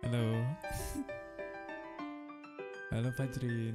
Halo. Halo Fajrin.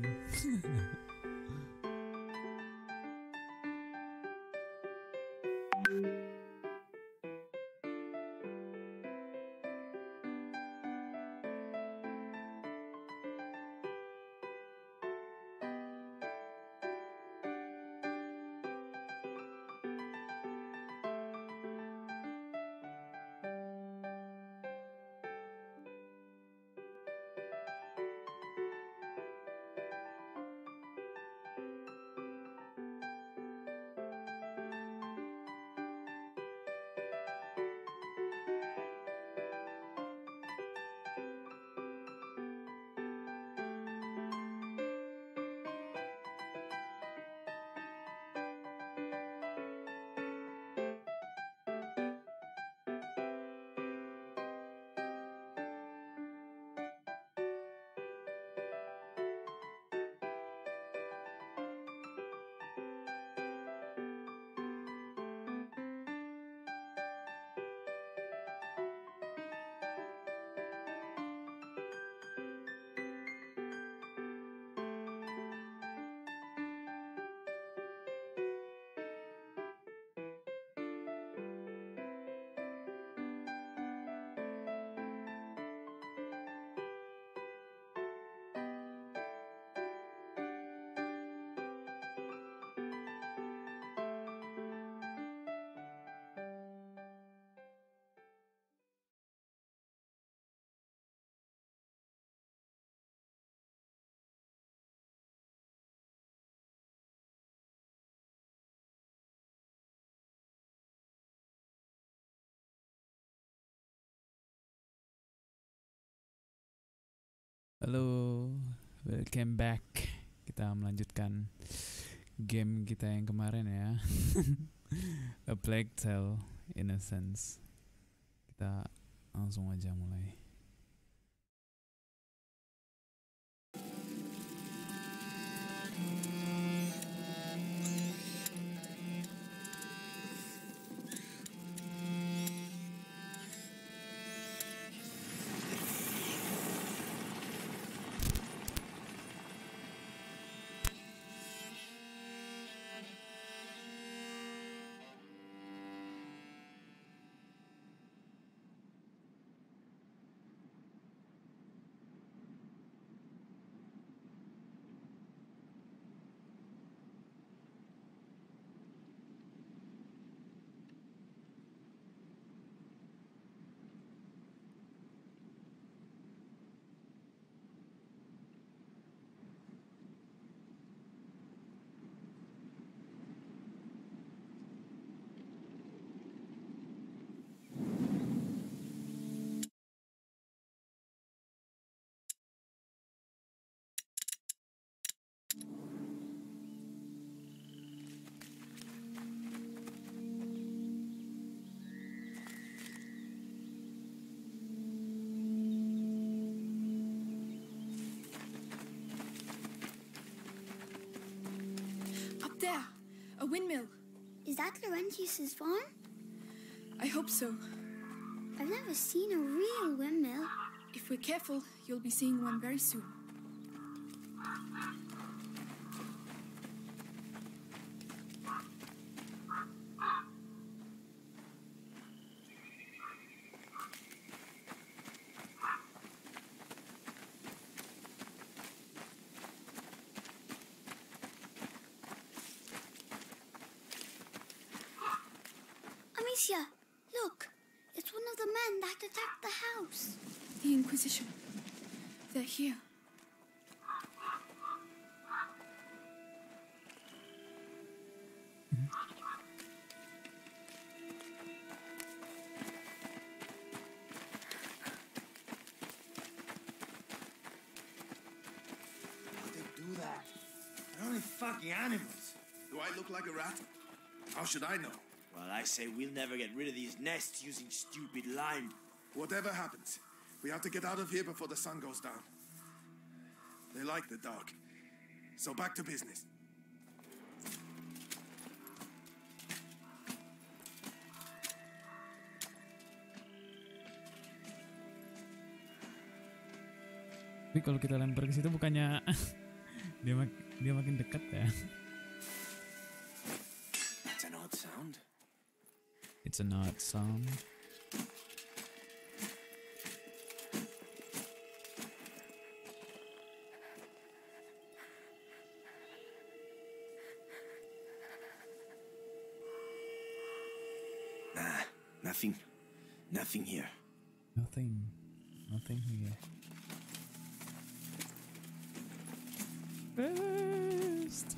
Halo, welcome back. Kita melanjutkan game kita yang kemarin ya. A Plague Tale: Innocence. Kita langsung aja mulai. There, a windmill. Is that Laurentius's farm? I hope so. I've never seen a real windmill. If we're careful, you'll be seeing one very soon. Amicia, look. It's one of the men that attacked the house. The Inquisition. They're here. How'd they do that? They're only fucking animals. Do I look like a rat? How should I know? Well, I say we'll never get rid of these nests using stupid lime. Whatever happens, we have to get out of here before the sun goes down. They like the dark. So back to business. Tapi kalau kita lempar ke situ bukannya dia makin dekat ya? That's an odd sound. It's an odd sound. Nah, nothing. Nothing here. Nothing here. Best.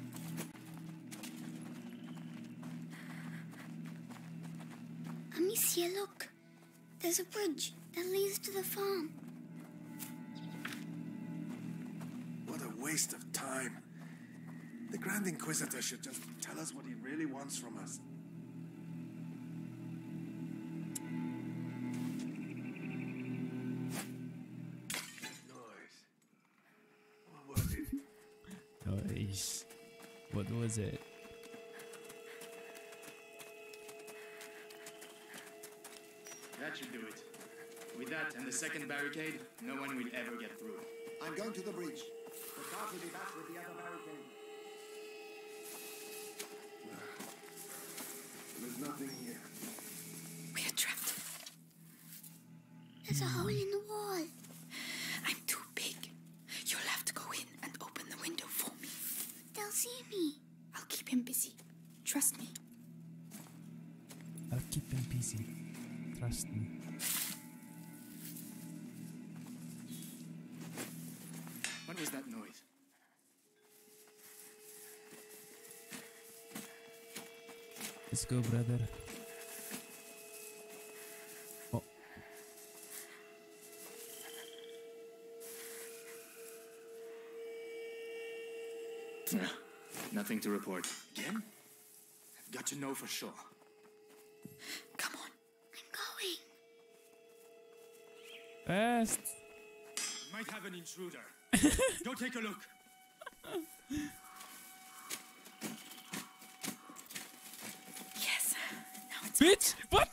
Amicia, look. There's a bridge that leads to the farm. What a waste of time. The Grand Inquisitor should just tell us what he really wants from us. Noise. What was it? Nice. What was it? That should do it. With that and the second barricade, no one will ever get through. I'm going to the bridge. The cart will be back with the other barricade. There's nothing here. We are trapped. There's a hole in the wall. I'm too big. You'll have to go in and open the window for me. They'll see me. I'll keep him busy. Trust me. I'll keep him busy. Trust me. What was that noise? Let's go, brother. Oh. Nothing to report. Again? I've got to know for sure. Come on. I'm going. Fast. Might have an intruder. Go take a look. Yes. Now it's Bitch! What?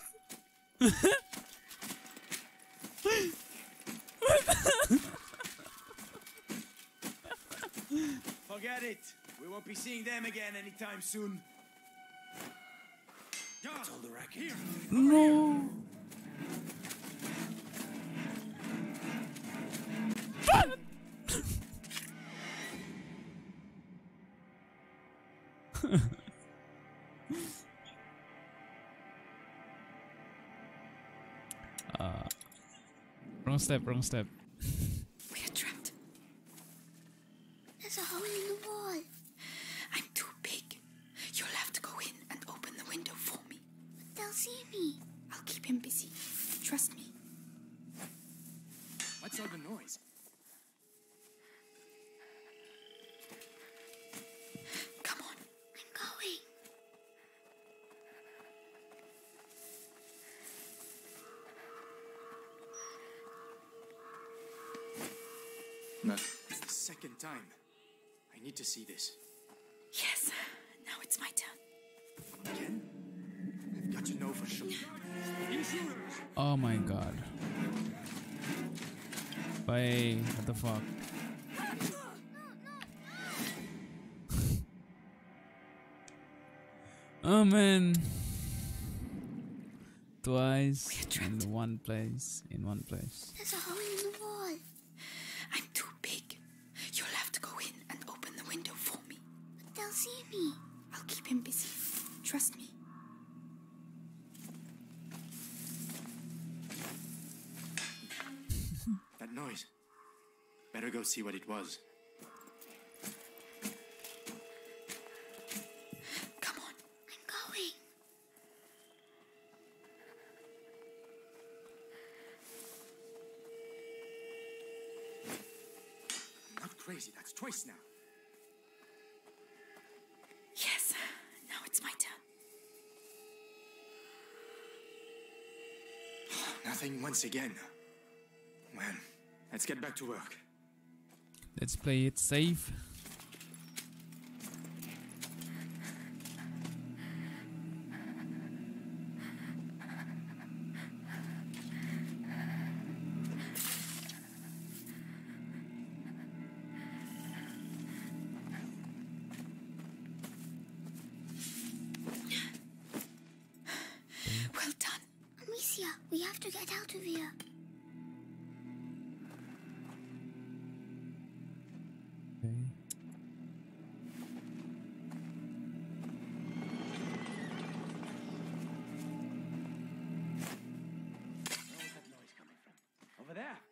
Forget it. We won't be seeing them again anytime soon. That's all the racket. Here. No. Wrong step. We are trapped. There's a hole in the wall. I'm too big. You'll have to go in and open the window for me. They'll see me. I'll keep him busy. Trust me. What's all the noise? Come on. I'm going. No. It's the second time. I need to see this. Yes. Now it's my turn. Again? I've got to know for sure. Intruders! Oh my god. Bye. What the fuck? Oh man. Twice in one place. There's a hole in the wall. I'm too big. You'll have to go in and open the window for me. They'll see me. I'll keep him busy. Trust me. That noise. Better go see what it was. Come on. I'm going. I'm not crazy. That's twice now. Yes. Now it's my turn. Nothing once again. Well, let's get back to work. Let's play it safe. Amicia, we have to get out of here. Okay. Where's that noise coming from? Over there.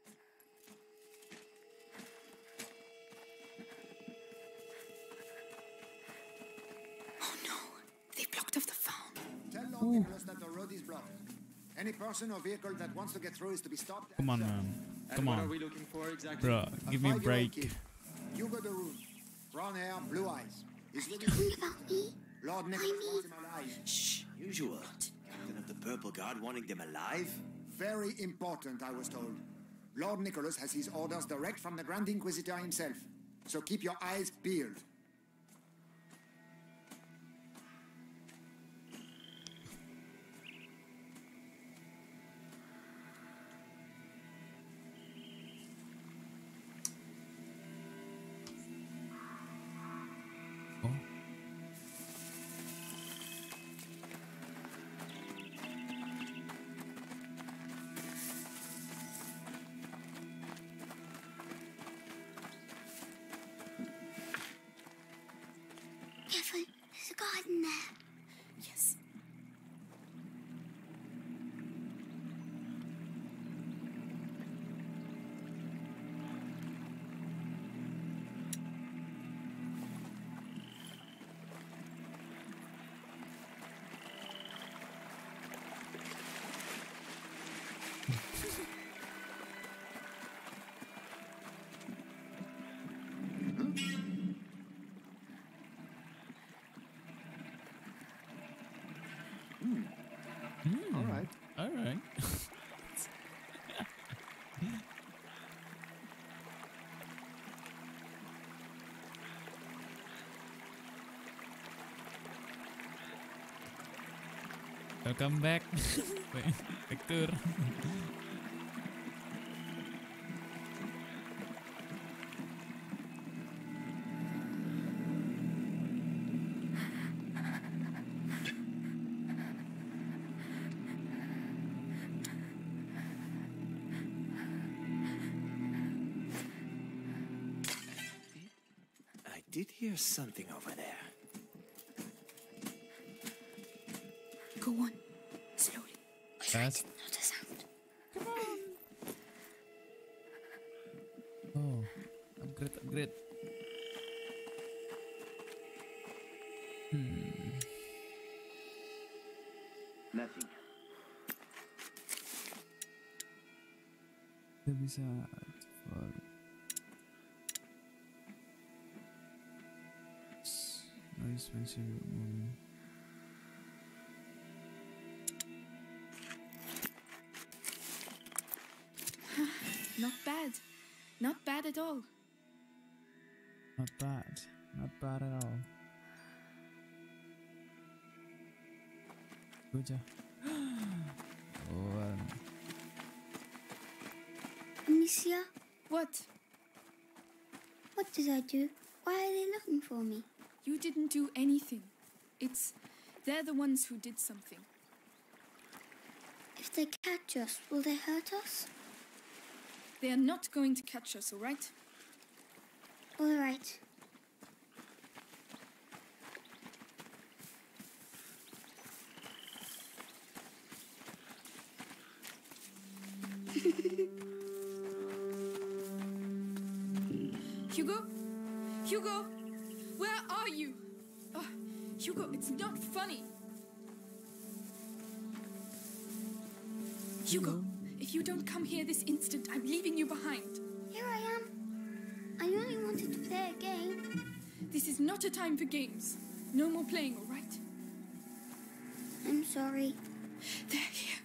Oh no, they blocked off the phone. Tell Lord Nicholas that the road is blocked. Any person or vehicle that wants to get through is to be stopped. Come on, man. And Come what are on. we looking for exactly? Bro, give me a 5-year-old break. kid. Hugo de Rune. Brown hair, blue eyes. He's with Talking about me? Lord Nicholas wants him alive. Shh, usual. Captain of the Purple Guard wanting them alive? Very important, I was told. Lord Nicholas has his orders direct from the Grand Inquisitor himself. So keep your eyes peeled. Oh. Careful, there's a garden there. Yes. All right. All right. Welcome back. Hector. I did hear something over there. Go on. Slowly. Fast. Not a sound. Oh, upgrade, upgrade. Nothing. Kita bisa for noise mention. Not bad. Not bad at all. Not bad. Not bad at all. Good job. Oh, Amicia, What? what did I do? Why are they looking for me? You didn't do anything. They're the ones who did something. If they catch us, will they hurt us? They are not going to catch us, all right? All right. Hugo? Hugo? Where are you? Oh, Hugo, it's not funny. Hugo, if you don't come here this instant, I'm leaving you behind. Here I am. I only wanted to play a game. This is not a time for games. No more playing, all right? I'm sorry. They're here.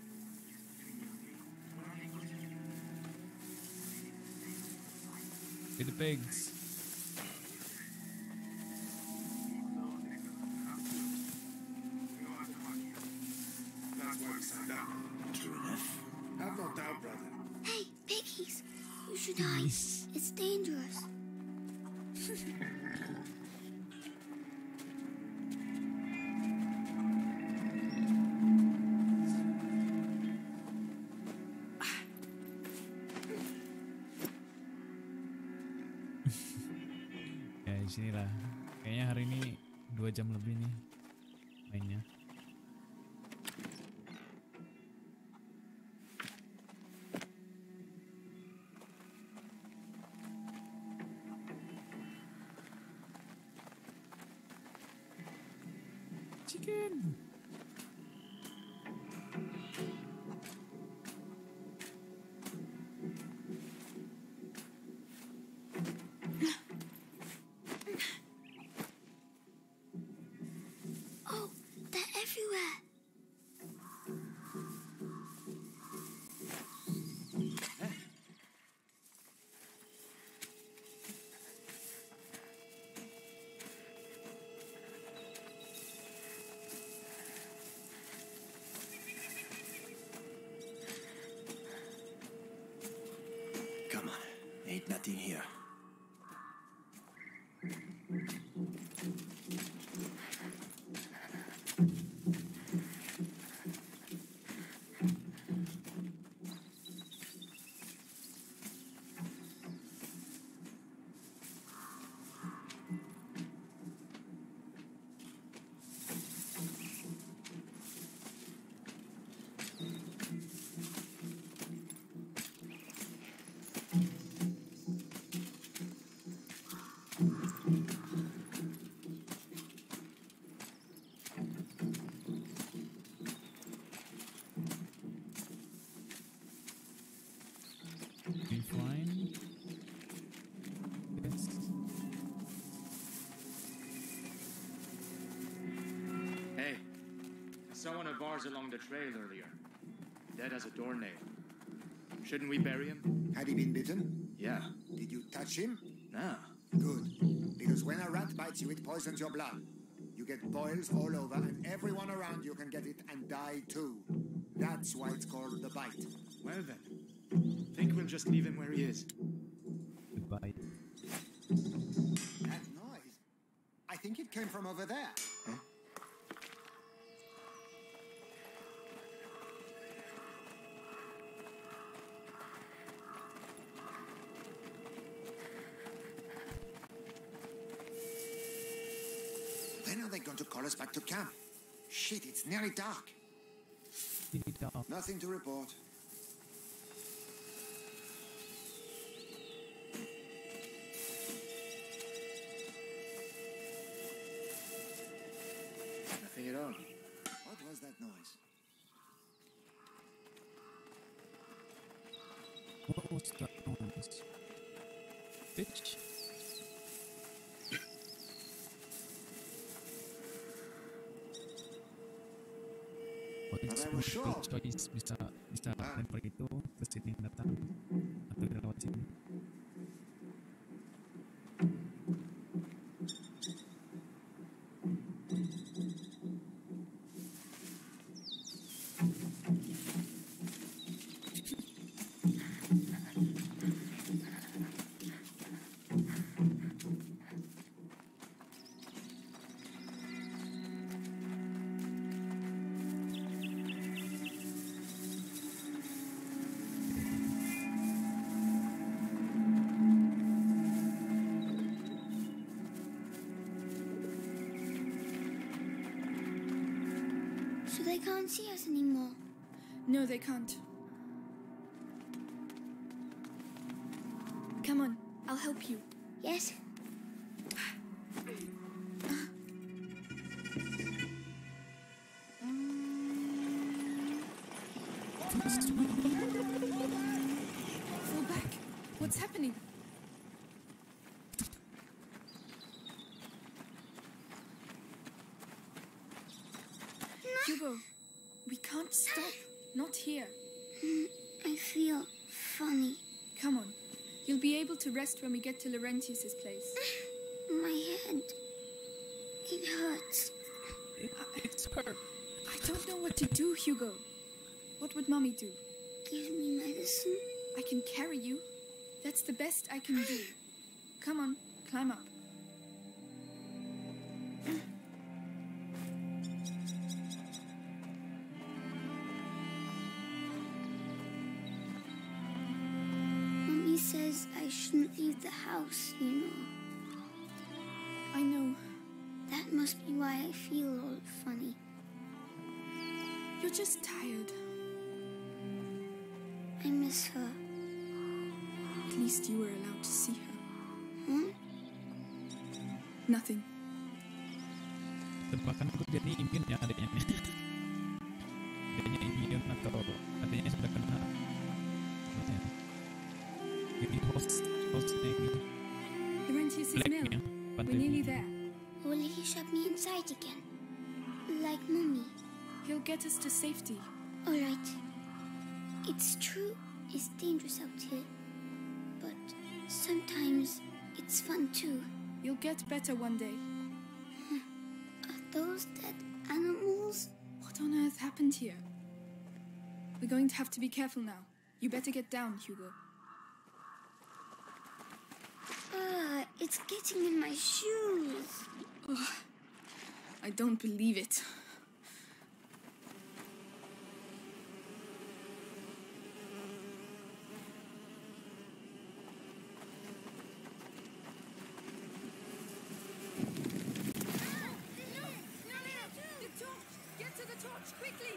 with the pigs. That's why we signed up. True enough. Have no doubt, brother. Hey, piggies, you should hide. It's dangerous. di sini lah. Kayaknya hari ini 2 jam lebih nih mainnya. Chicken. Oh, they're everywhere. Come on. Ain't nothing here. We fine? Yes. Hey, I saw one of ours along the trail earlier. Dead as a doornail. Shouldn't we bury him? Had he been bitten? Yeah. Did you touch him? No. Good. Because when a rat bites you, it poisons your blood. You get boils all over, and everyone around you can get it and die too. That's why it's called the bite. Well then, think we'll just leave him where he is. Goodbye. That noise. I think it came from over there. When are they going to call us back to camp? Shit, it's nearly dark. Nothing to report. Nothing at all. What was that noise? What was that noise? Bitch. But I was sure. Choice bisa lempar itu terus ini datang atau lewat sini. So they can't see us anymore. No, they can't. Come on, I'll help you. Yes? Fall back. What's happening? Hugo, we can't stop. Not here. I feel funny. Come on. You'll be able to rest when we get to Laurentius's place. My head. It hurts. It's her. I don't know what to do, Hugo. What would Mommy do? Give me medicine. I can carry you. That's the best I can do. Come on, climb up. Mummy says I shouldn't leave the house, you know. must be why I feel all funny. You're just tired. I miss her. At least you were allowed to see her. Hmm? Nothing. Tebakan aku jadi immune ya adiknya. Adiknya immune atau adiknya sudah kena. Jadi hostnya Laurentius is black mill. ya. We're nearly there. Will he shut me inside again? Like Mummy? He'll get us to safety. Alright. It's true, it's dangerous out here. But sometimes it's fun too. You'll get better one day. Are those dead animals? What on earth happened here? We're going to have to be careful now. You better get down, Hugo. It's getting in my shoes. Oh, I don't believe it. The torch! Get to the torch, quickly!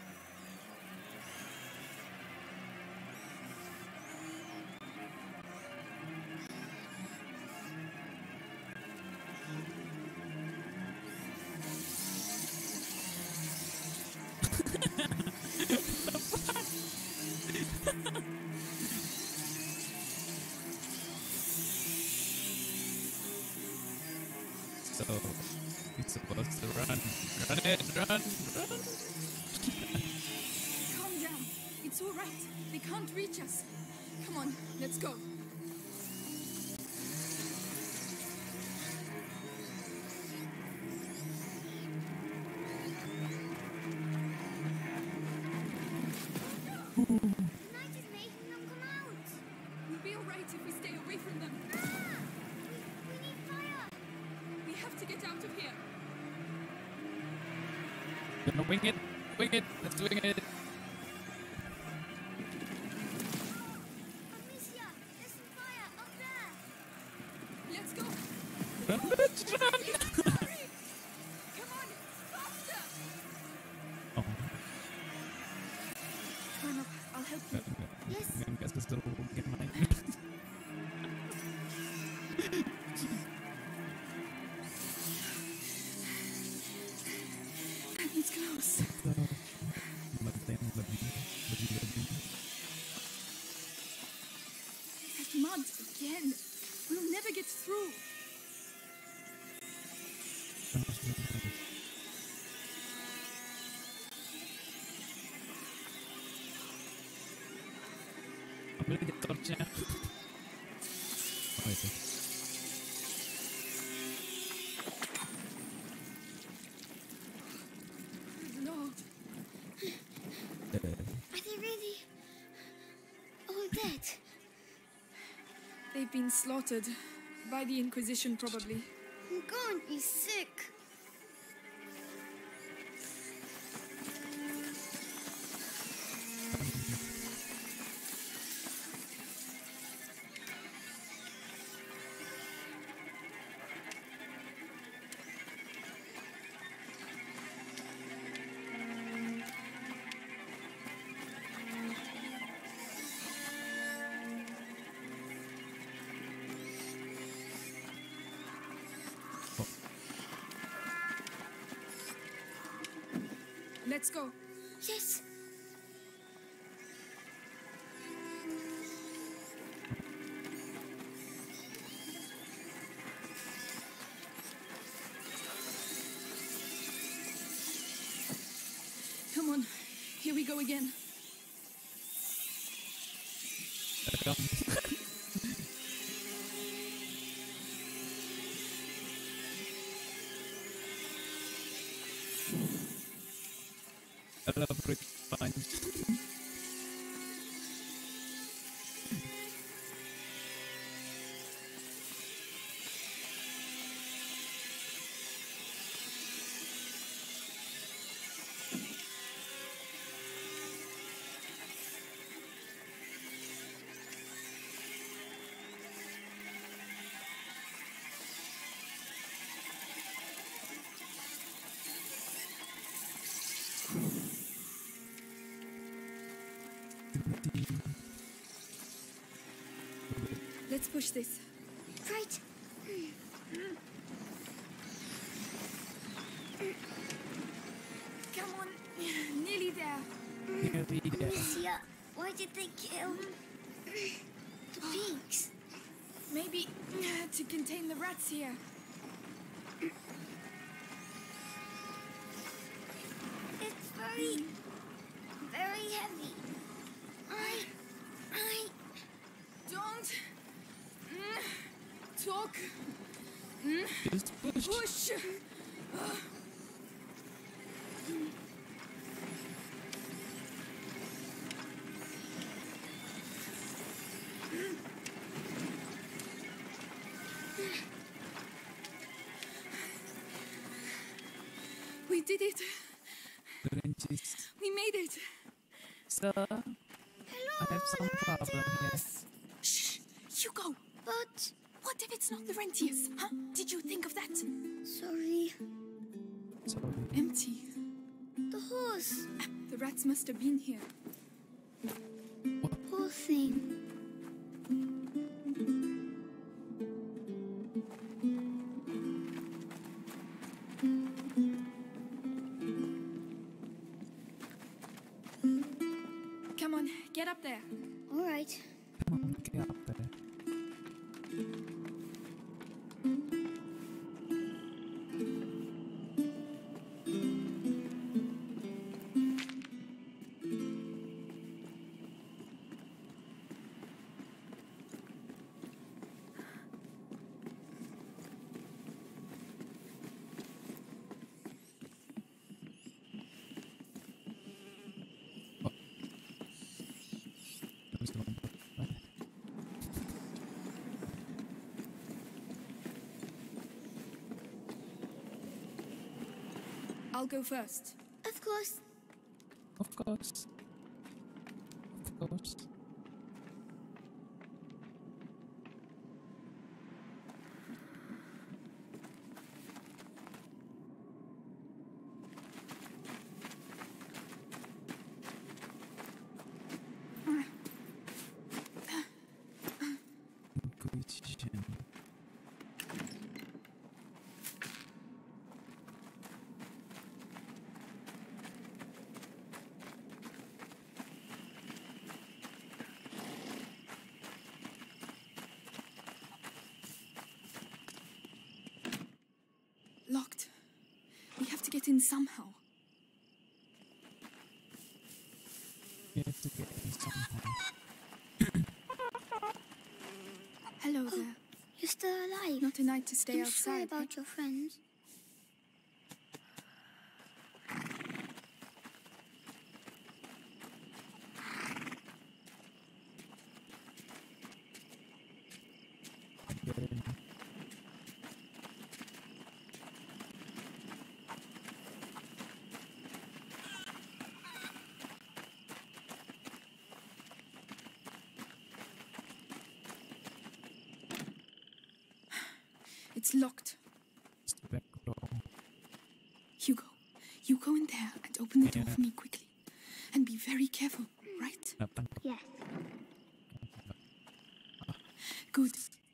So he's supposed to run. Run it, run. Calm down. It's all right. They can't reach us. Come on, let's go. The night is making them come out. We'll be all right if we stay away from them. We need fire. We have to get out of here. Gonna wing it. Wing it. Let's wing it. Amicia, there's some fire up there. Let's go. Run, bitch, run. Hurry! Come on, faster! Oh, Run up. I'll help you. Yes. I guess this little get my. It's close. That mud again. We'll never get through. Ambil aja torchnya. Oh itu. Good Lord. Are they really all dead? They've been slaughtered. By the Inquisition, probably. I'm going to be sick. Let's go. Yes. Come on. Here we go again. I love quick punch. Let's push this. Right. Come on. Nearly there. Amicia, why did they kill the pigs? Maybe to contain the rats here. It's very, very heavy. I Don't talk. Just push. Push. We did it. Wrenches. We made it. Sir, I have some problem here. Shh, Hugo. But What if it's not the Rentiers? Huh? Did you think of that? sorry, Sorry. Empty. the horse. The rats must have been here. Poor thing. Come on, get up there. All right. Come on, get up there. Who's the one? What? I'll go first. Of course. Of course. Of course. Inquisition. Locked. We have to get in somehow. You have to get in somehow. Hello there. You're still alive. Not a night to stay I'm sorry outside. about your friends. Get in. It's locked. It's the back door. Hugo, you go in there and open the door Yeah. for me quickly. And be very careful, right? No, thank you. Yes. Good.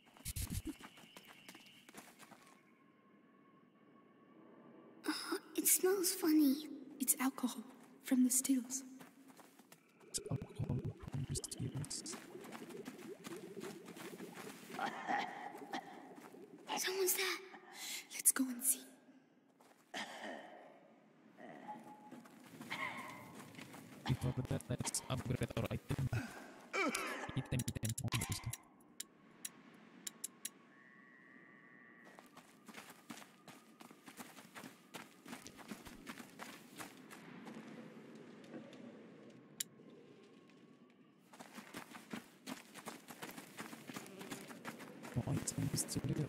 It smells funny. It's alcohol from the stills. It's alcohol from the stairs. Someone's there. Let's go and see. Before that, let's upgrade our item. Item. Almost. Oh, item is still there.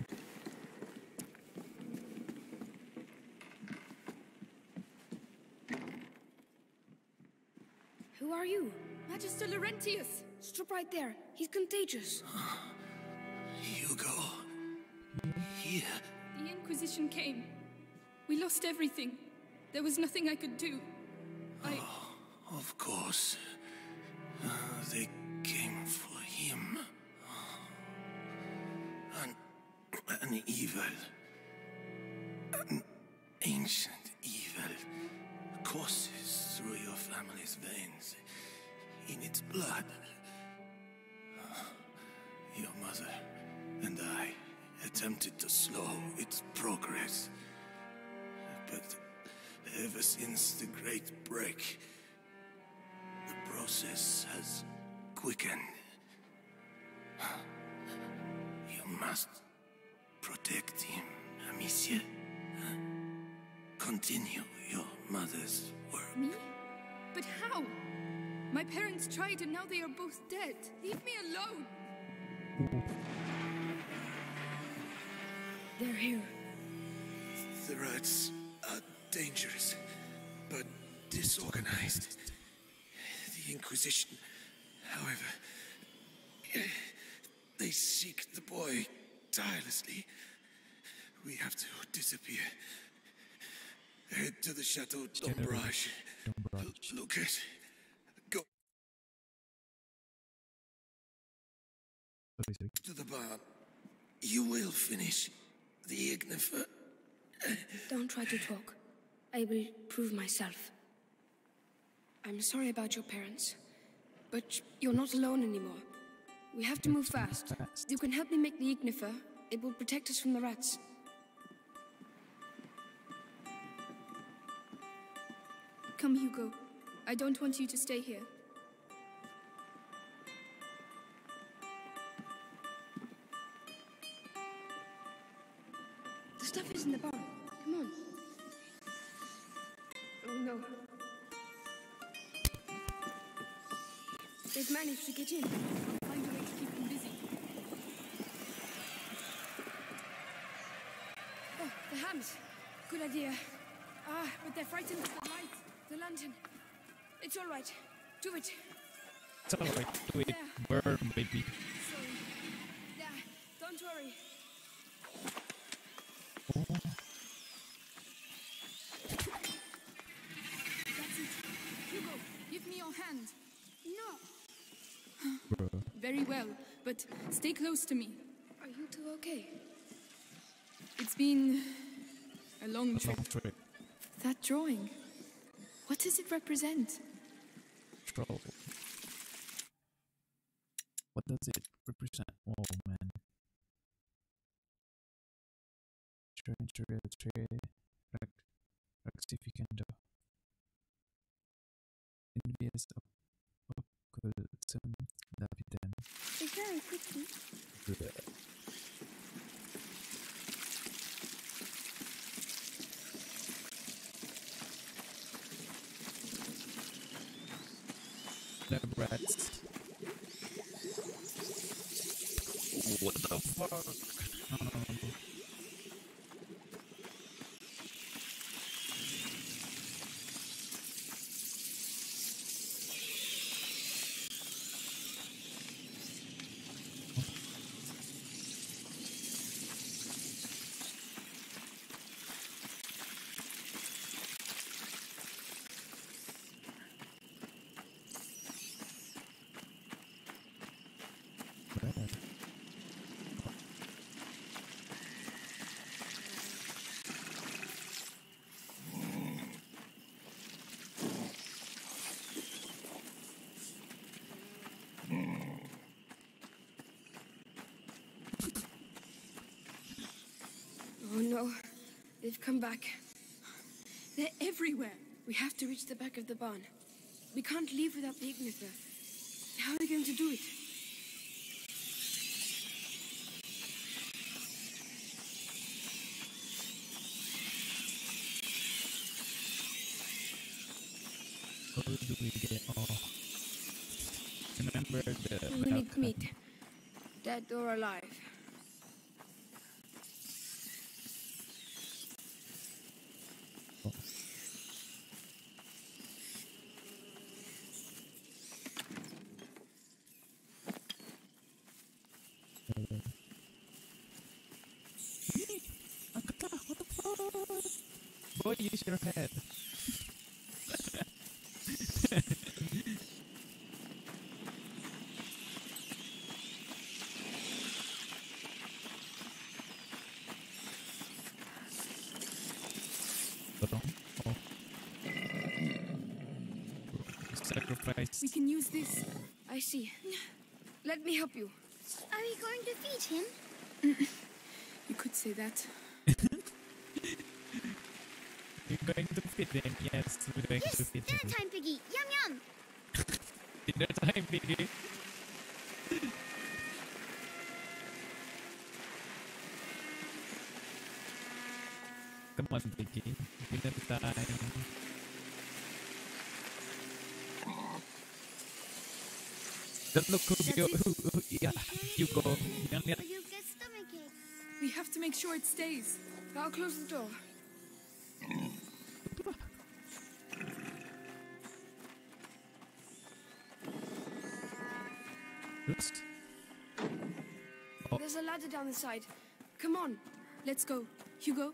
Who are you? Magister Laurentius. Stop right there. He's contagious. Hugo. Here. The Inquisition came. We lost everything. There was nothing I could do. Of course. They came for him. An evil. An ancient evil courses through your family's veins. In its blood. Your mother and I attempted to slow its progress. But ever since the Great Break, the process has quickened. You must protect him, Amicia. Continue your mother's work. Me? But how? My parents tried and now they are both dead. Leave me alone. They're here. The rats are dangerous, but disorganized. The Inquisition, however, they seek the boy tirelessly. We have to disappear. Head to the Chateau d'Ombrage. Lucas, go to the barn. You will finish the Ignifer. Don't try to talk. I will prove myself. I'm sorry about your parents, but you're not alone anymore. We have to move fast. You can help me make the Ignifer. It will protect us from the rats. Come, Hugo. I don't want you to stay here. The stuff is in the barn. Come on. Oh no. They've managed to get in. I'll find a way to keep them busy. Oh, the hams. Good idea. But they're frightened of the light. The lantern. It's all right. Do it. It's alright, do it. Yeah. Burn, baby. Sorry. Yeah, don't worry. That's it. Hugo, give me your hand. No. Bruh. Very well, but stay close to me. Are you two okay? It's been a long trip. Long trip. That drawing. What does it represent? Troll. What does it represent? Oh man. Rectificando. Envious occultum Davidan. It's very pretty. The rats. What the fuck? Oh no. They've come back. They're everywhere. We have to reach the back of the barn. We can't leave without the Ignifer. How are we going to do it? How do we get off? Remember the We need meat. Dead or alive. What the fuck? Boy, use your head. sacrificed. We can use this. I see. Let me help you. Are we going to feed him? You could say that. You're going to feed him. Yes, we're going Yes, to feed dinner him. time, Piggy. Yum yum. Dinner time, Piggy. Come on, Piggy. Dinner time. Don't look yeah, you go. Young, Or you'll get stomachache. We have to make sure it stays. I'll close the door. Oops. Oh. There's a ladder down the side. Come on. Let's go. Hugo.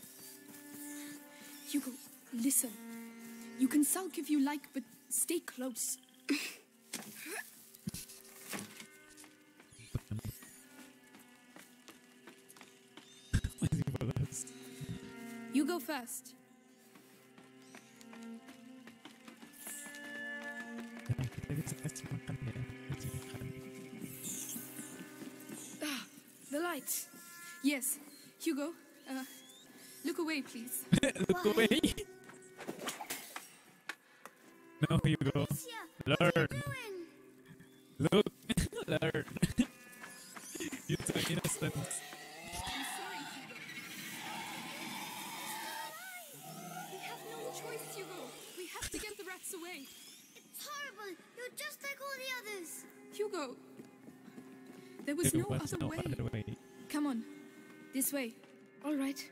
Hugo, listen. You can sulk if you like, but stay close. You go first. Ah, the lights. Yes. Hugo, look away, please. Look away. No, you go. Amicia, Learn. what are you doing? Look. Learn. You're so innocent. I'm sorry, Hugo. We have no choice, Hugo. We have to get the rats away. It's horrible. You're just like all the others. Hugo. There was There no was other no way. other way. Come on. This way. All right.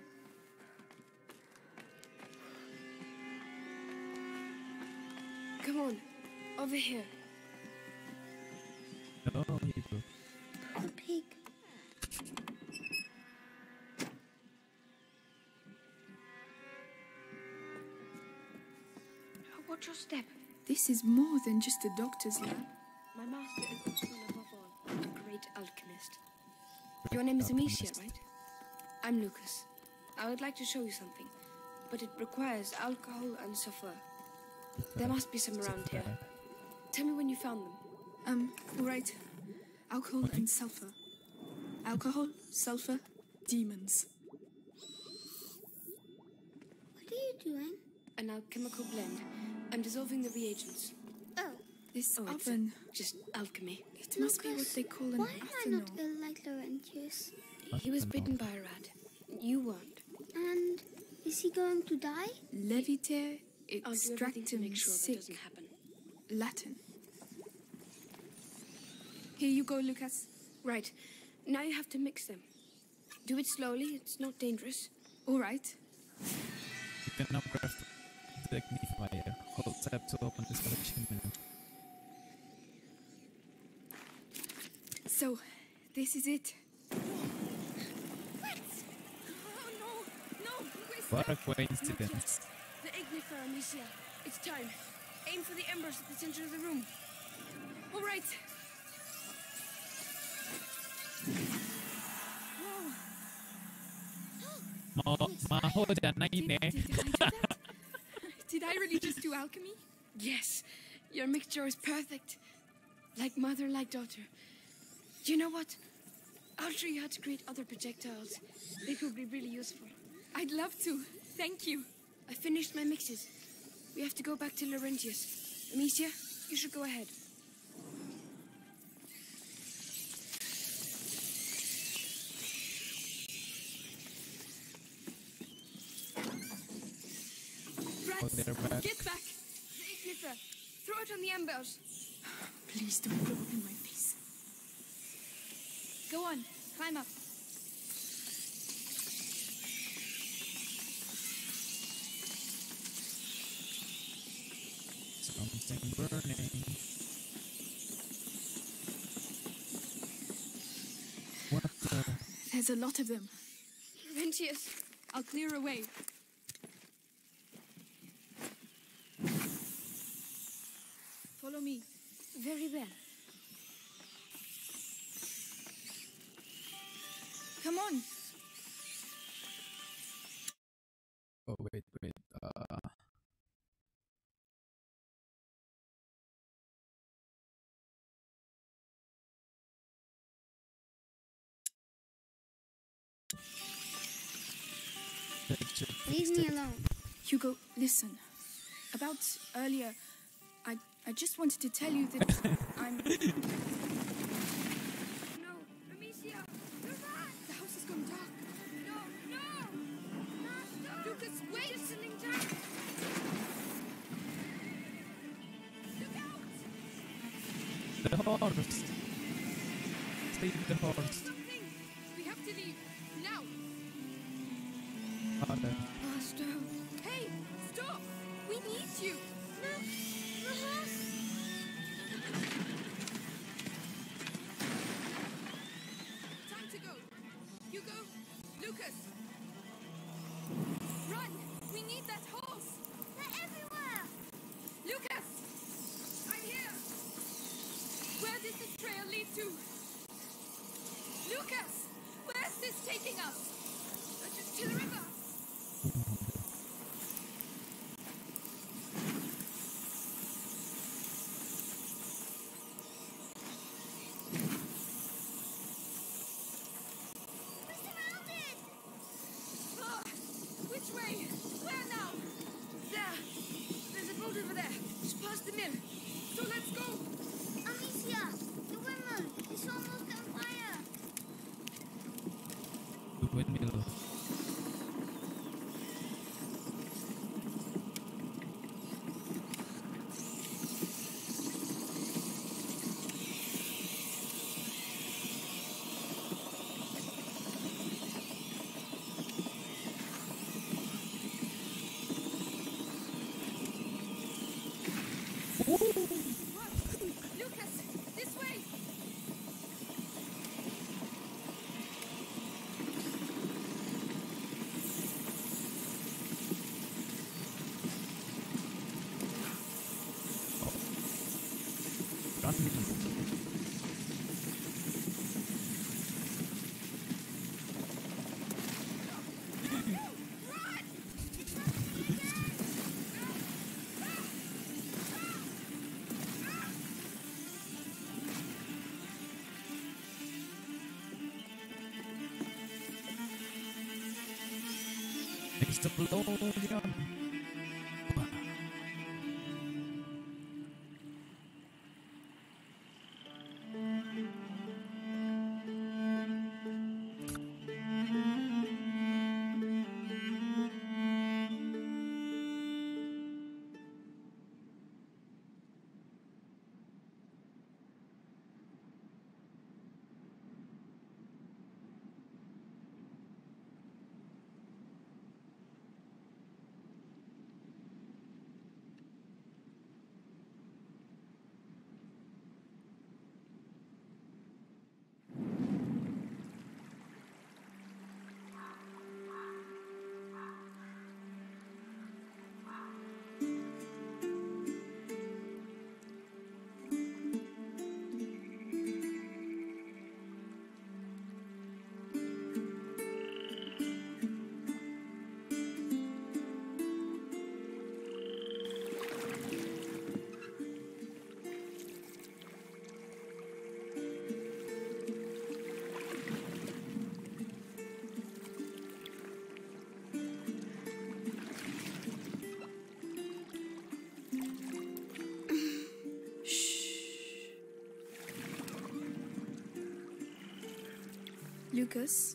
Come on. Over here. No, you go. The pig. Watch your step. This is more than just a doctor's lab. My master is also above all a great alchemist. Your name is Amicia, right? I'm Lucas. I would like to show you something, but it requires alcohol and sulfur. There must be some around here. Tell me when you found them. Right. Alcohol and sulfur. Alcohol, sulfur, demons. What are you doing? An alchemical blend. I'm dissolving the reagents. Oh, This Oh, it's oven. just alchemy. It must be what Lucas, they call an why am I not ethanol. ill like Laurentius? He was bitten by a rat. You weren't. And is he going to die? Leviter I'll do everything to extractum make sure that sic. doesn't happen. Latin. Here you go, Lucas. Right. Now you have to mix them. Do it slowly. It's not dangerous. All right. You can now craft the ignifier. Hold tab to open the selection menu. So, this is it. Oh, no. No. What a coincidence. The ignifer, Amicia. It's time. Aim for the embers at the center of the room. All right. Maho dyan na yun eh. Did I do that? Did I really just do alchemy? Yes. Your mixture is perfect. Like mother, like daughter. Do you know what? I'll show you how to create other projectiles. They could be really useful. I'd love to. Thank you. I finished my mixes. We have to go back to Laurentius. Amicia, you should go ahead. Oh, they're back. Get back. The ignifer. Throw it on the embers. Please don't blow up in my face. Go on. Climb up. Something burning. What the? There's a lot of them. Laurentius. I'll clear away. Follow me. Very well. Come on. Oh, wait. Leave me alone. Hugo, listen. About earlier, I just wanted to tell you that I'm... No, Amicia, you're right. The house has gone dark. No. Master. Lucas, wait! Just sitting down. Look out! The horse. Save the horse. Something! We have to leave. Now! Father. Master. Hey! Stop! We need you! Look, the horse. Time to go! Hugo! Lucas! Run! We need that horse! They're everywhere. Lucas! I'm here! Where does this trail lead to? Lucas! Where's this taking us? To the river! We're surrounded. Ah, which way? Where now? There. There's a boat over there. Just past the mill. So let's go! Amicia, the windmill. It's almost on fire. The windmill. Lucas! This way! Explosion. Lucas?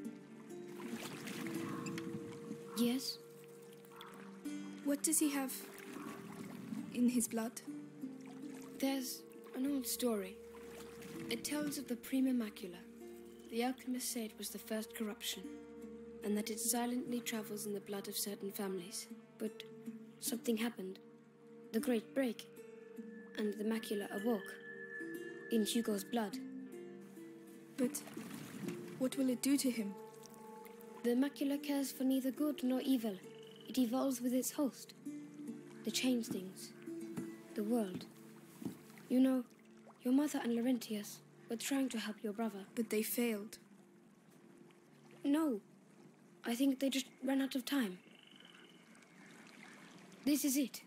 Yes? What does he have in his blood? There's an old story. It tells of the Prima Macula. The alchemists say it was the first corruption, and that it silently travels in the blood of certain families. But something happened. The Great Break. And the macula awoke. In Hugo's blood. But what will it do to him? The macula cares for neither good nor evil. It evolves with its host. They change things. The world. You know, your mother and Laurentius were trying to help your brother. But they failed. No. I think they just ran out of time. This is it.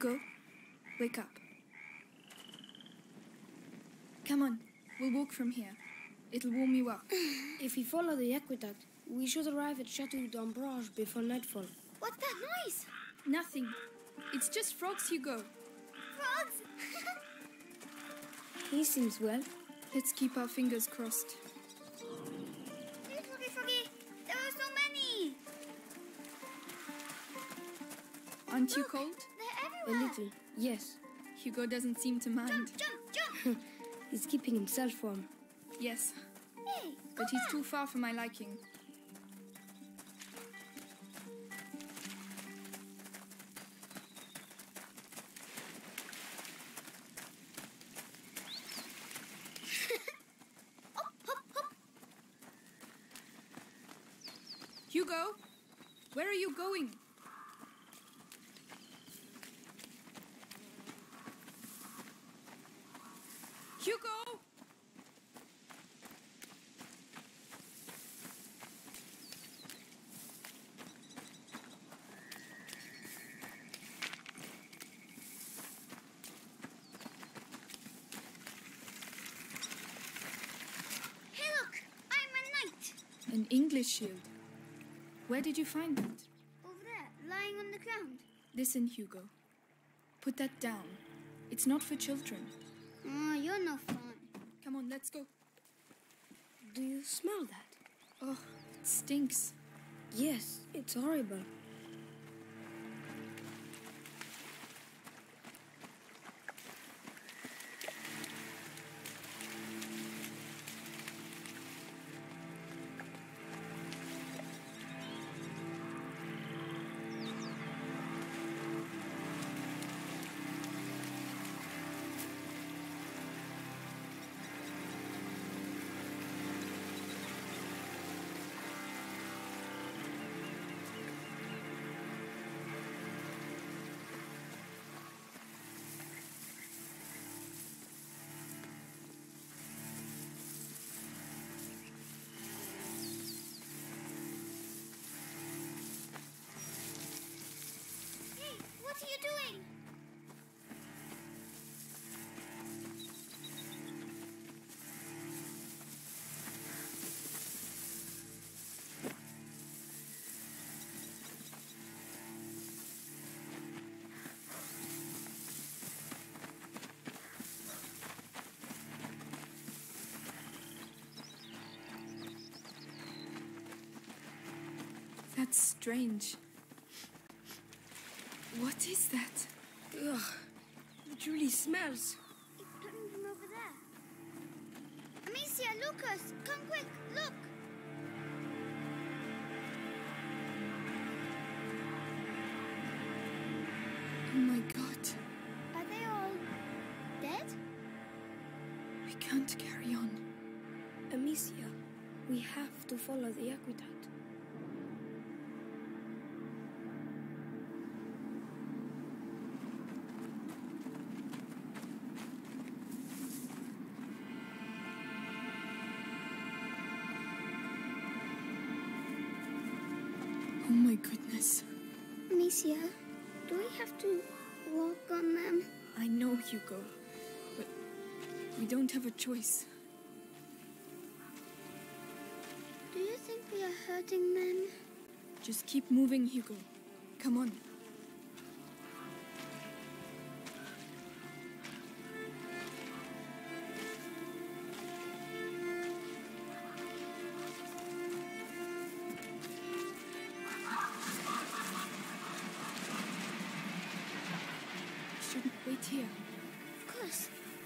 Hugo, wake up. Come on, we'll walk from here. It'll warm you up. If we follow the aqueduct, we should arrive at Chateau d'Ambrage before nightfall. What's that noise? Nothing. It's just frogs, Hugo. Frogs! He seems well. Let's keep our fingers crossed. Froggy, Froggy! There are so many! Aren't you Look, cold? they're A everywhere! little, yes. Hugo doesn't seem to mind. Jump! He's keeping himself warm. Yes, Hey, go but he's back. too far for my liking. Hugo, where are you going? Hugo! Hey, look! I'm a knight! An English shield. Where did you find that? Over there, lying on the ground. Listen, Hugo. Put that down. It's not for children. Oh, you're no fun. Come on, let's go. Do you smell that? Oh, it stinks. Yes, it's horrible. Hey, what are you doing? That's strange. What is that? Ugh, it really smells. It's coming from over there. Amicia, Lucas, come quick, look! Oh my god. Are they all dead? We can't carry on. Amicia, we have to follow the aqueduct. Oh my goodness. Amicia, do we have to walk on them? I know, Hugo. But we don't have a choice. Do you think we are hurting them? Just keep moving, Hugo. Come on. We shouldn't wait here. Of course.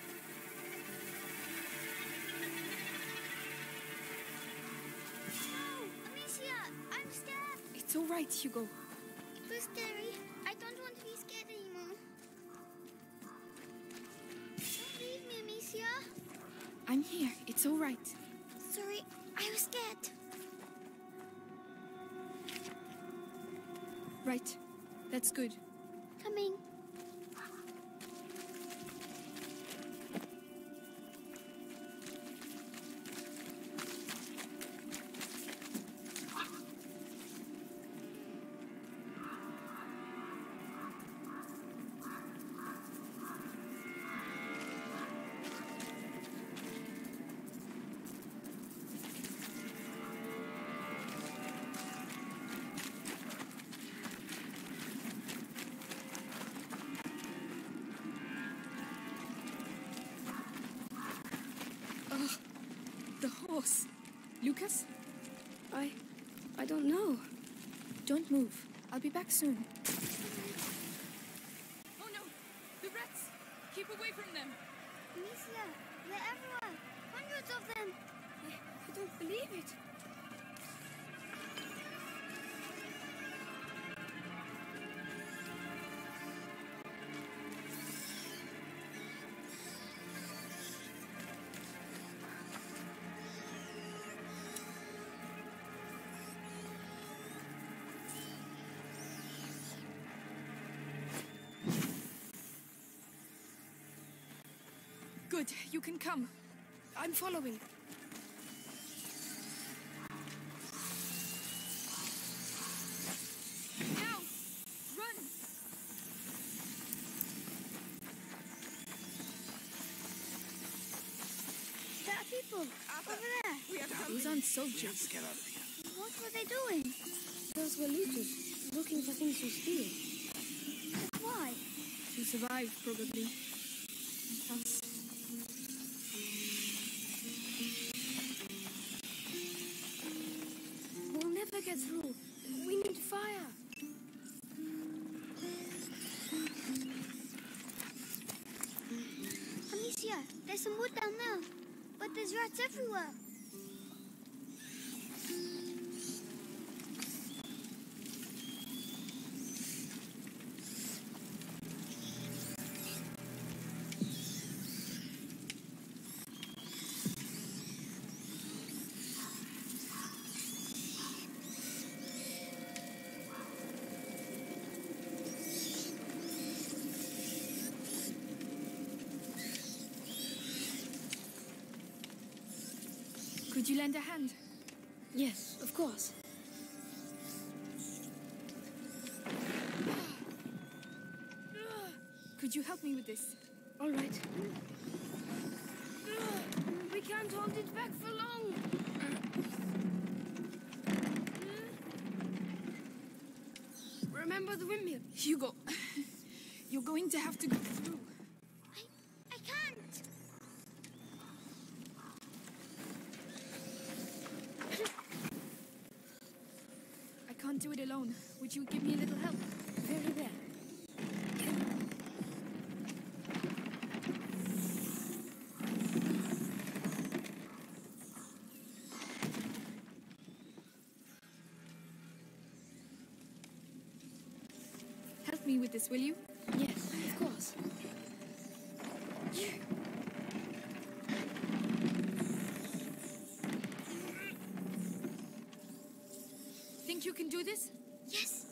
No! Amicia, I'm scared! It's all right, Hugo. It was scary. I don't want to be scared anymore. Don't leave me, Amicia. I'm here. It's all right. Sorry, I was scared. Right. That's good. Coming. the horse? Lucas? I don't know. Don't move. I'll be back soon. Oh no! The rats! Keep away from them! Amicia, they're everywhere. Hundreds of them. I don't believe it. Good, you can come. I'm following. Now! Run! There are people. Over there. We have come. These aren't soldiers. Get out of here. What were they doing? Those were looters, looking for things to steal. But why? To survive, probably. Us. We'll never get through. We need fire. Amicia, there's some wood down there. But there's rats everywhere. Could you lend a hand? Yes, of course. Could you help me with this? All right. We can't hold it back for long. Remember the windmill? Hugo, you're going to have to go through. I can't. I can't do it alone. Would you give me a little help? Very well. Help me with this, will you? Yes, of course. Think you can do this? Yes.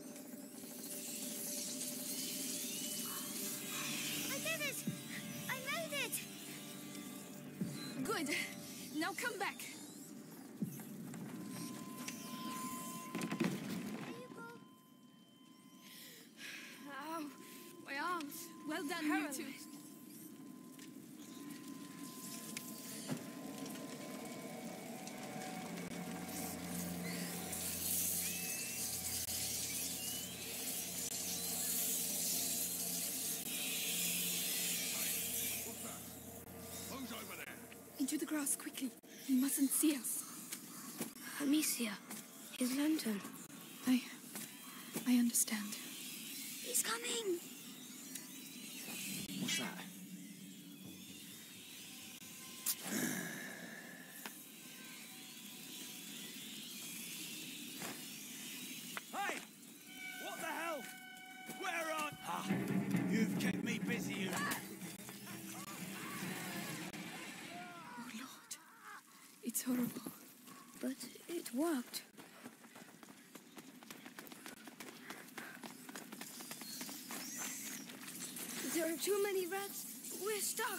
I did it. I made it. Good. Now come back. There you go. Ow, my arms. Well done, you two. Who's over there? Into the grass, quickly. He mustn't see us. Amicia, his lantern. I understand. He's coming. What's that? Hey! What the hell? Where are... Ah, you've kept me busy, you... Oh, Lord. It's horrible. But it worked. There are too many rats. We're stuck.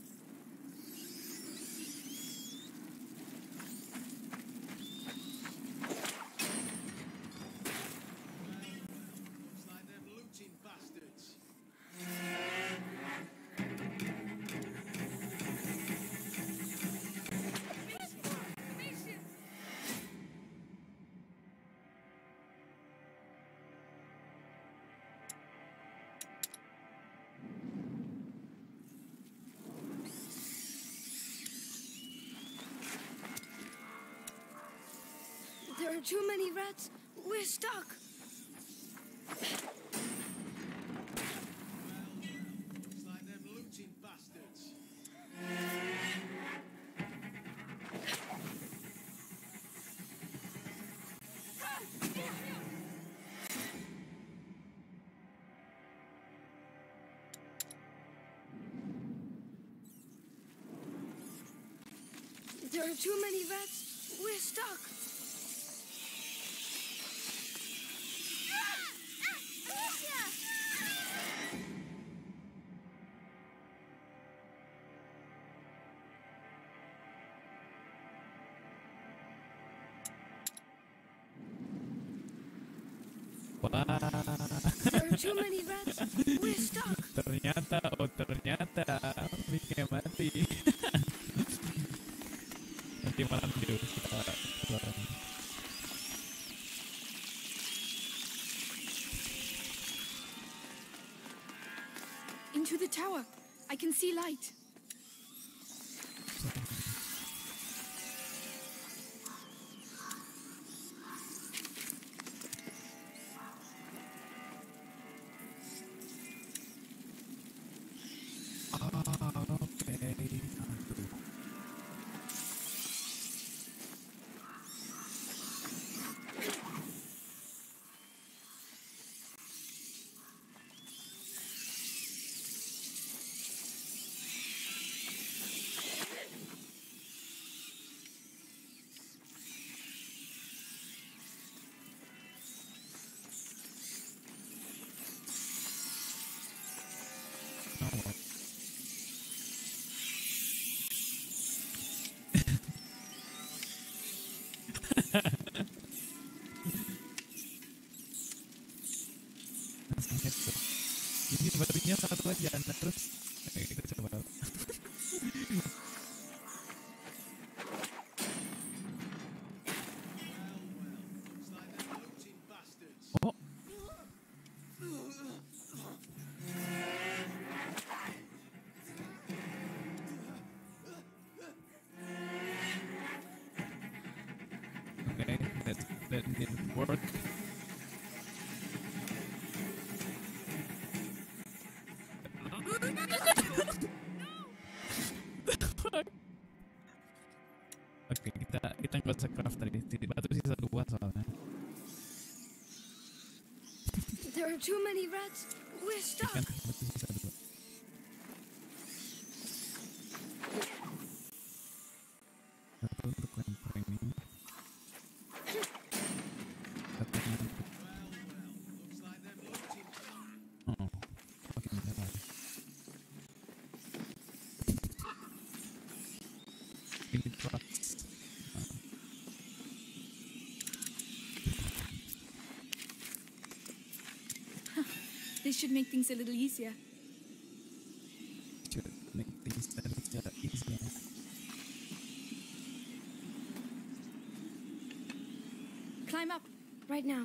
Looks like them looting bastards. are too many rats. We're stuck. It's like them looting bastards. There are too many rats. We're stuck. Wah, There are too many rats. We're stuck. ternyata Mika mati. Nanti malam dia kita keluar. Into the tower. I can see light. Oke. Oh. Langsung headshot. Ini barunya satu aja, nah terus kita coba. It's like them looting bastards. Oh, okay, that didn't work. Oke, kita nggak usah craft tadi. Batu sisa 2 soalnya. There are too many rats. We're stuck. Kan batu sisa 2. Satu untuk lempar ini. Satu untuk Looks like them looting. oke benar. Ini trucks. This should make things a little easier. Should make things a little easier. Climb up. Right now.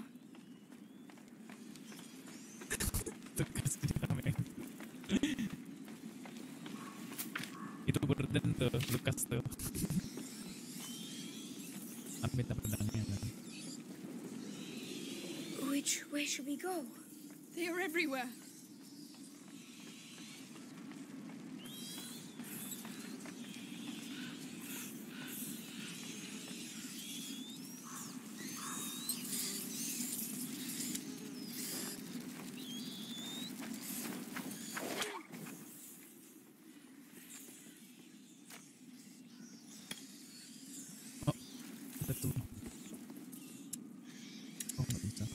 Tugas kami. Itu burden tuh, Lukas tuh. Ambil pedangnya kan. Which way should we go? They are everywhere. Oh, ada tuh. Oh, nggak bisa.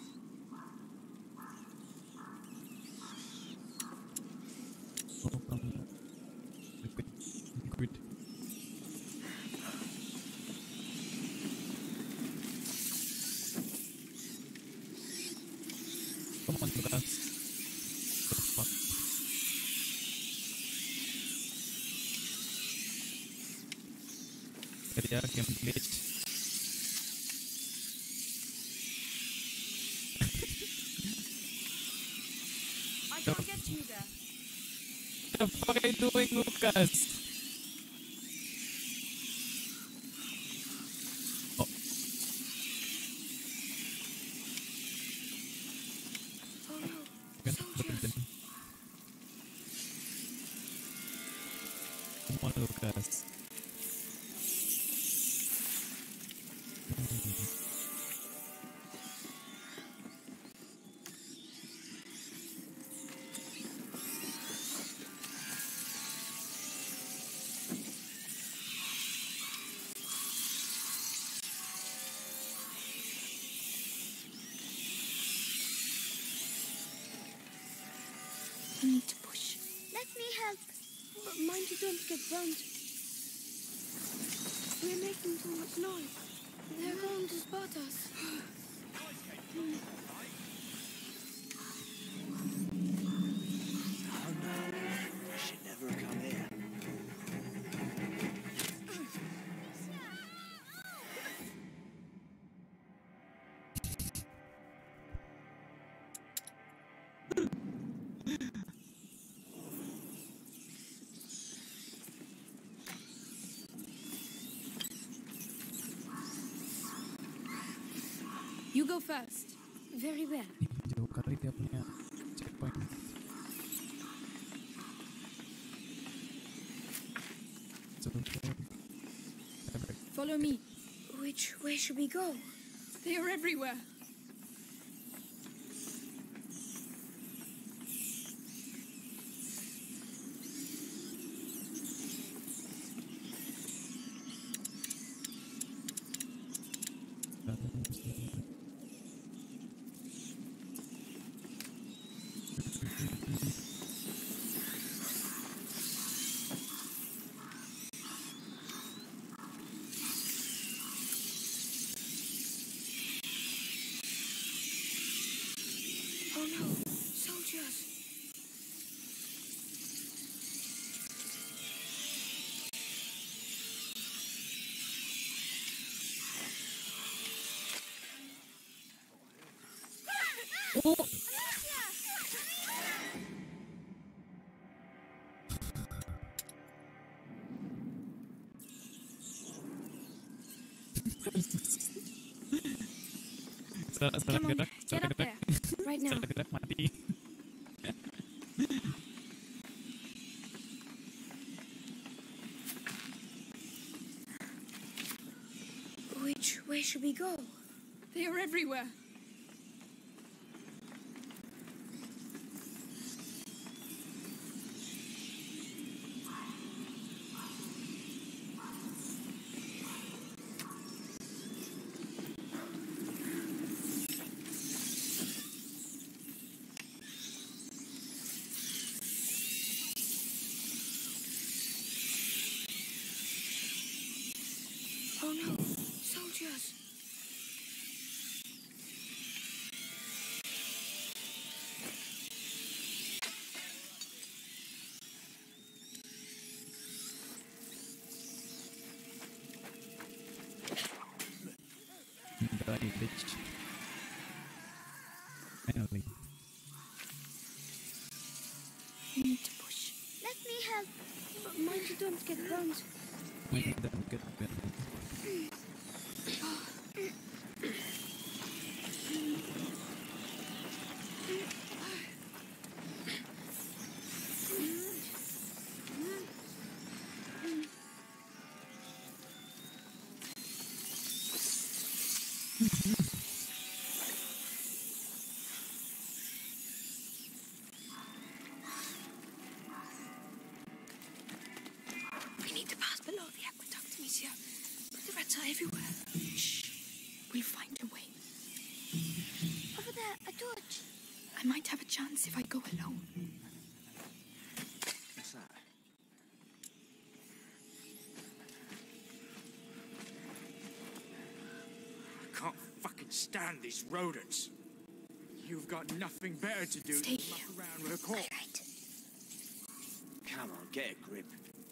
Oh, kamu. Liquid. Come on, Lukas. What the fuck? Kerja game glitch. I can't get to you there. What the fuck are you doing, Lucas? Oh. Juan Lucas. I need to push. Let me help. But mind you don't get burnt. We're making too much noise. They're going to spot us. Oh no, I should never come here. You go first. Very well. Jauh kali dia punya checkpoint. So, Follow me. Which way should we go? They are everywhere. Oh no, soldiers. salah Come on, gerak, get up there. Right now. salah gerak mati. Which way should we go? They are everywhere. Oh no, soldiers. Bloody bitch. Finally. I need to push. Let me help. But mind you don't get burnt. We don't get better. We need to pass below the aqueduct, Amicia. But the rats are everywhere. Shh. We'll find a way. Over there, a torch. I might have a chance if I go alone. What's that? I can't fucking stand these rodents. You've got nothing better to do Stay than here. muck around with a corpse. Right. Come on, get a grip.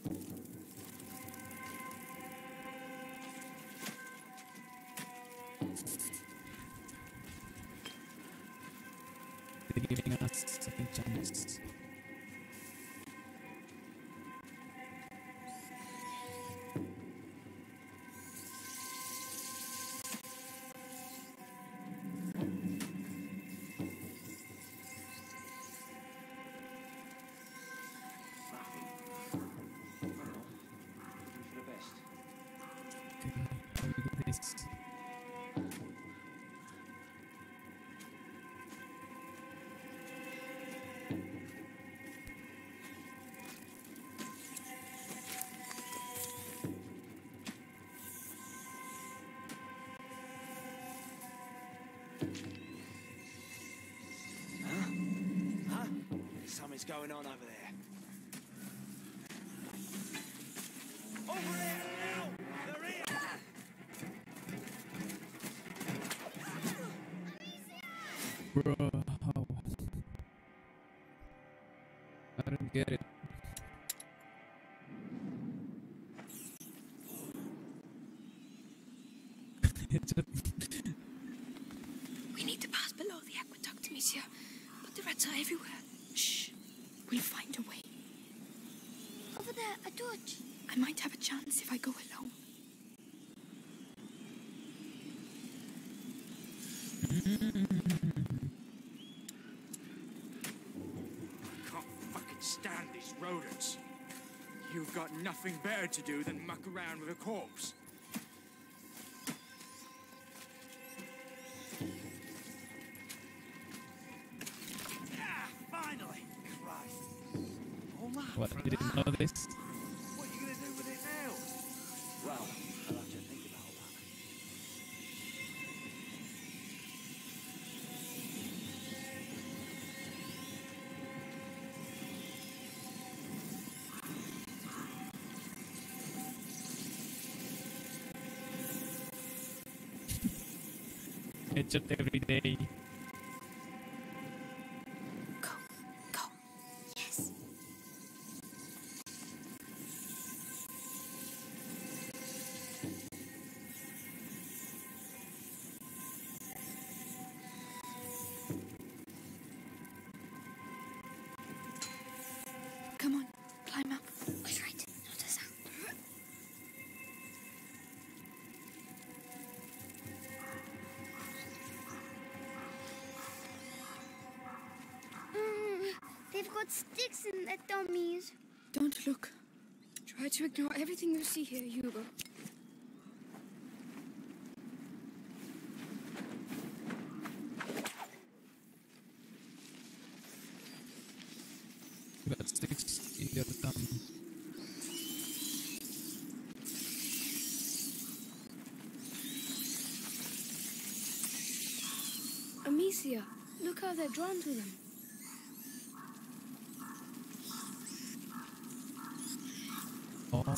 They're giving us a second chance. what's going on over there. Over here now! They're here! Bro, how? I don't get it. We need to pass below the aqueduct, Amicia. But the rats are everywhere. Shh. We'll find a way. Over there, a torch. I might have a chance if I go alone. I can't fucking stand these rodents. You've got nothing better to do than muck around with a corpse. Ah, finally! Christ. All that What? for You didn't that? know this? What are you going to do with it now? Well, I'll have to think about that. Headshot every day. Go. Go. Yes. Come on. Climb up. All right, not a sound. They've got sticks in their dummies. Don't look. Try to ignore everything you see here, Hugo. You got sticks in your thumb. Amicia, look how they're drawn to them. Oh,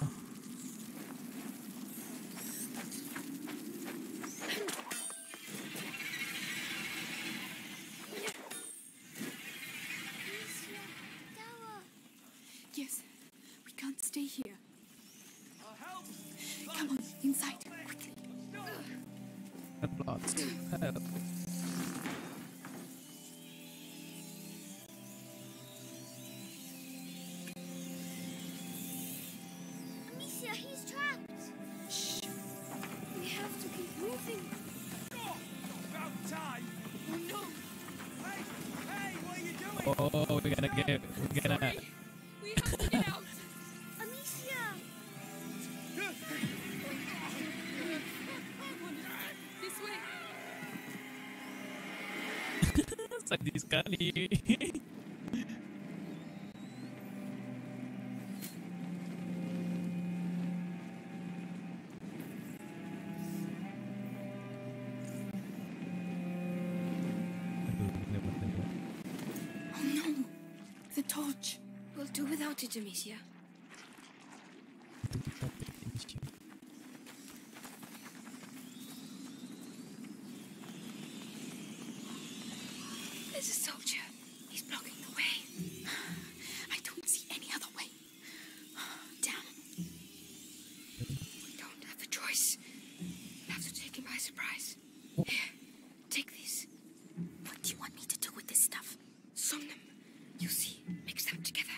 Amicia, Tower. Yes. We can't stay here. Help! Come on. Inside. Quickly. that blocks. Help. Amicia, he's trapped. Shh. We have to keep moving. Oh, about time! Oh no. Hey! Hey, what are you doing? Oh, we're gonna. We have to get out. Amicia! This way. Sadis sekali. Oh no. The torch. We'll do without it, Amicia. There's a soldier. He's blocking the way. I don't see any other way. Damn. We don't have a choice. We'll have to take him by surprise. Here, take this. What do you want me to do with this stuff? Somnum. You see, mix them together.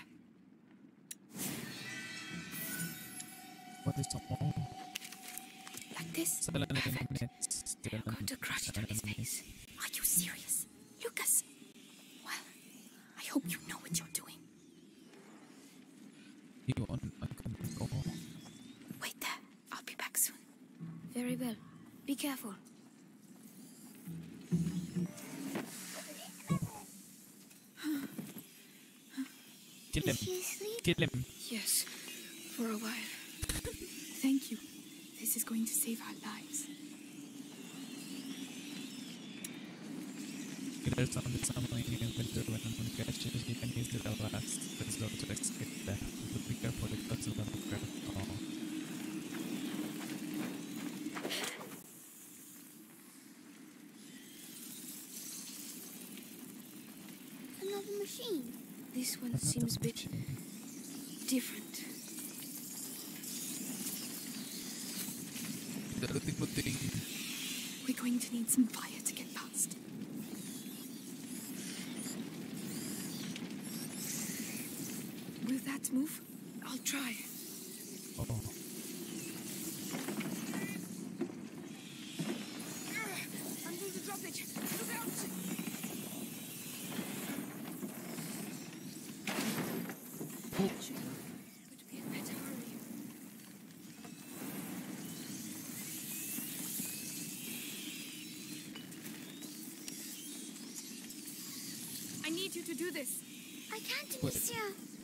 What is the wrong? Like this? Now I'm going to crush it on his face. Are you serious? Lucas? Well, I hope you know what you're doing. You want my control? Wait there. I'll be back soon. Very well. Be careful. Kill him. Is he asleep? Kill him. Yes, for a while. Thank you. This is going to save our lives. Killer sound is summoning and winter when someone catches you can use the last. machine. This one seems a bit different. We're going to need some fire to get past. Will that move? I'll try. Oh. I'm going to drop it. Look out! But we had better hurry. I need you to do this. I can't, Amicia.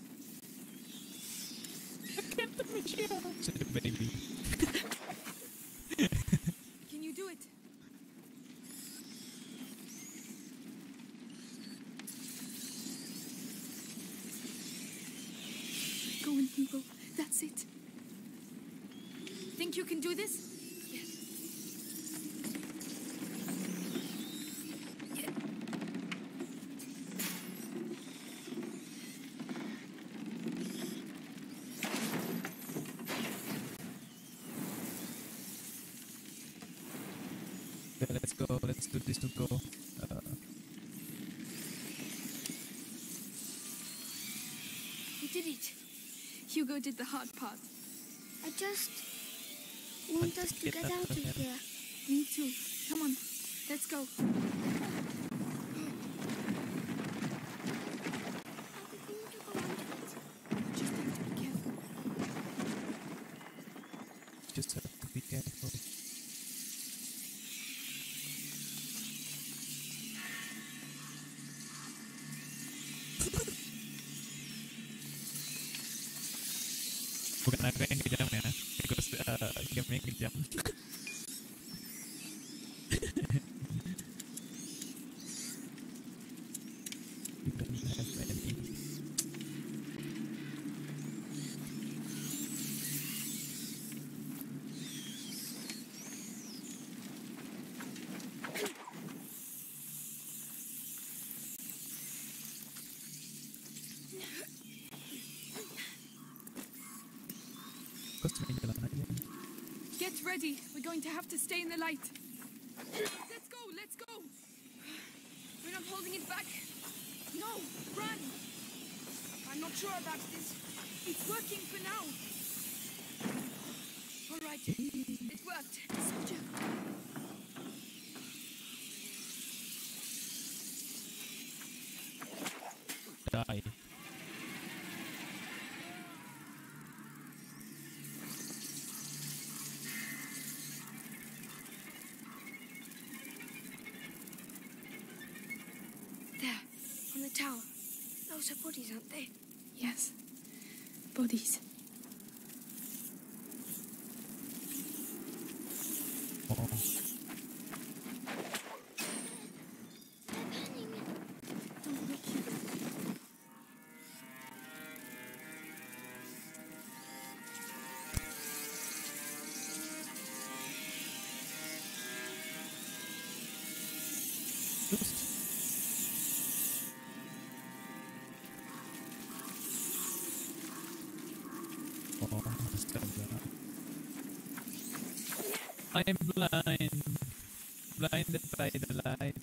Such a baby. Can you do it? Go on, Hugo. That's it. Think you can do this? Okay, let's go. Let's do this to go. You did it. Hugo did the hard part. I just want us to get out of here. Me too. Come on. Let's go. Are we going to go under it? Just have to be careful. Just have to be careful. Bukan aku yang kejam ya, because game yang kejam. We don't have any. Get ready. We're going to have to stay in the light. Let's go. Let's go. We're not holding it back. No, run. I'm not sure about this. It's working for now. All right. It worked. Soldier. Die. There, on the tower. Those are bodies, aren't they? Yes. Bodies. Oh. They're panning. Don't look, Hugo. I am blind. Blinded by the light.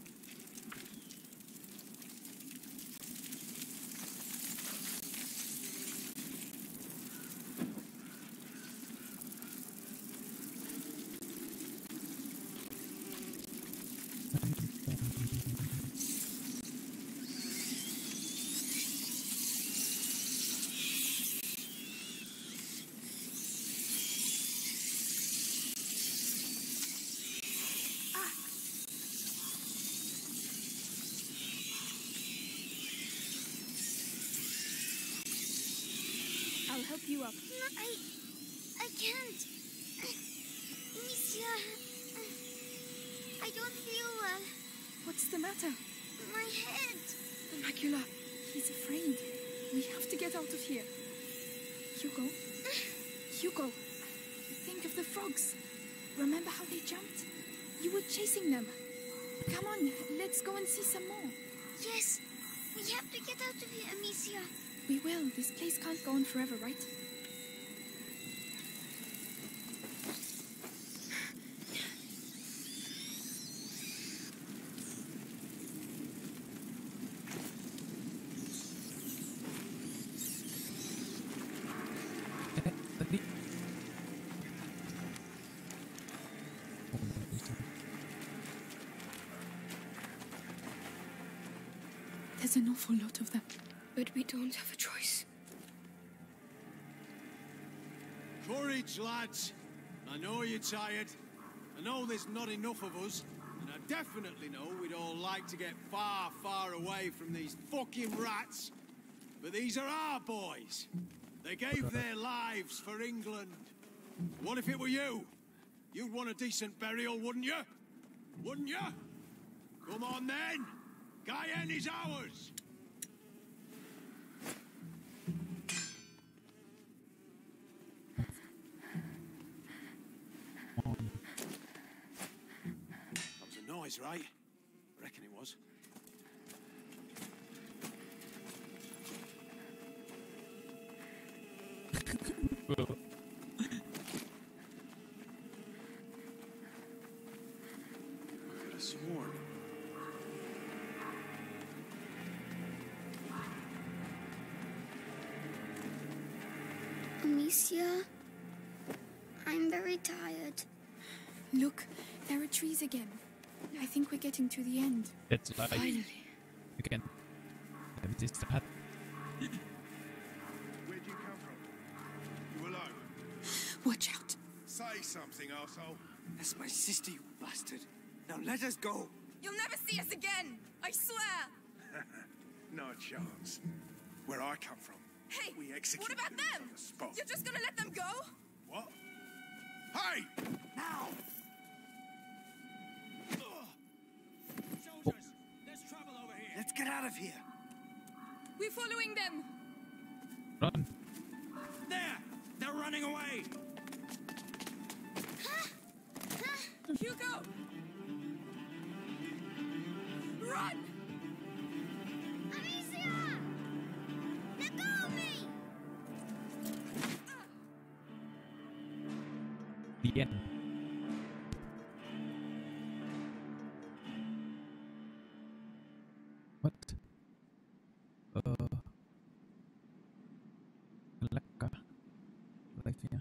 I'll help you up. No, I can't. Amicia, I don't feel well. What's the matter? My head. The macula. He's afraid. We have to get out of here. Hugo? Hugo! Think of the frogs. Remember how they jumped? You were chasing them. Come on, let's go and see some more. Yes, We have to get out of here, Amicia. We will. This place can't go on forever, right? Tadi. There's an awful lot of them. But we don't have a choice. Courage, lads. I know you're tired. I know there's not enough of us. And I definitely know we'd all like to get far, far away from these fucking rats. But these are our boys. They gave their lives for England. What if it were you? You'd want a decent burial, wouldn't you? Wouldn't you? Come on then. Cayenne is ours. That was a noise, right? I reckon it was. I could have sworn. Amicia, I'm very tired. Look, there are trees again. I think we're getting to the end. That's like Finally. you can. Let me start. Where'd you come from? You alone? Watch out. Say something, arsehole. That's my sister, you bastard. Now let us go. You'll never see us again. I swear. No chance. Where I come from, Hey, we execute what about them them? on the spot. You're just gonna let them go? What? Hey! Now! Soldiers, there's trouble over here. Let's get out of here. We're following them. Run. There! They're running away! Hugo! Run! Amicia! Let go of me! The end. What? Lekka. Live-nya.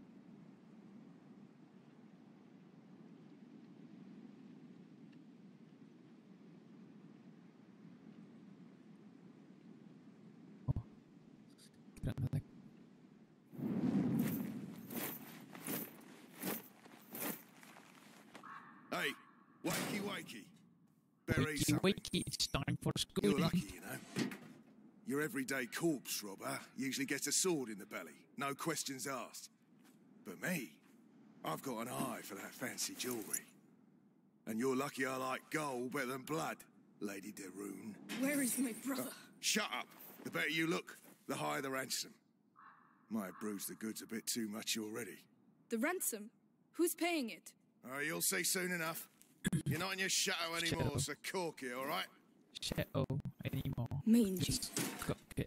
Oh. Kira nge-lag. Hey, wakey wakey. Bury Wakey, something. wakey, it's time for You're school. lucky, you know. Your everyday corpse robber usually gets a sword in the belly. No questions asked. But me, I've got an eye for that fancy jewellery. And you're lucky I like gold better than blood, Lady de Rune. Where is my brother? Shut up. The better you look, the higher the ransom. Might have bruised the goods a bit too much already. The ransom? Who's paying it? Oh, you'll see soon enough. You're not in your shadow anymore, so cork it, all right? Shadow anymore. Mangy. Just cook it.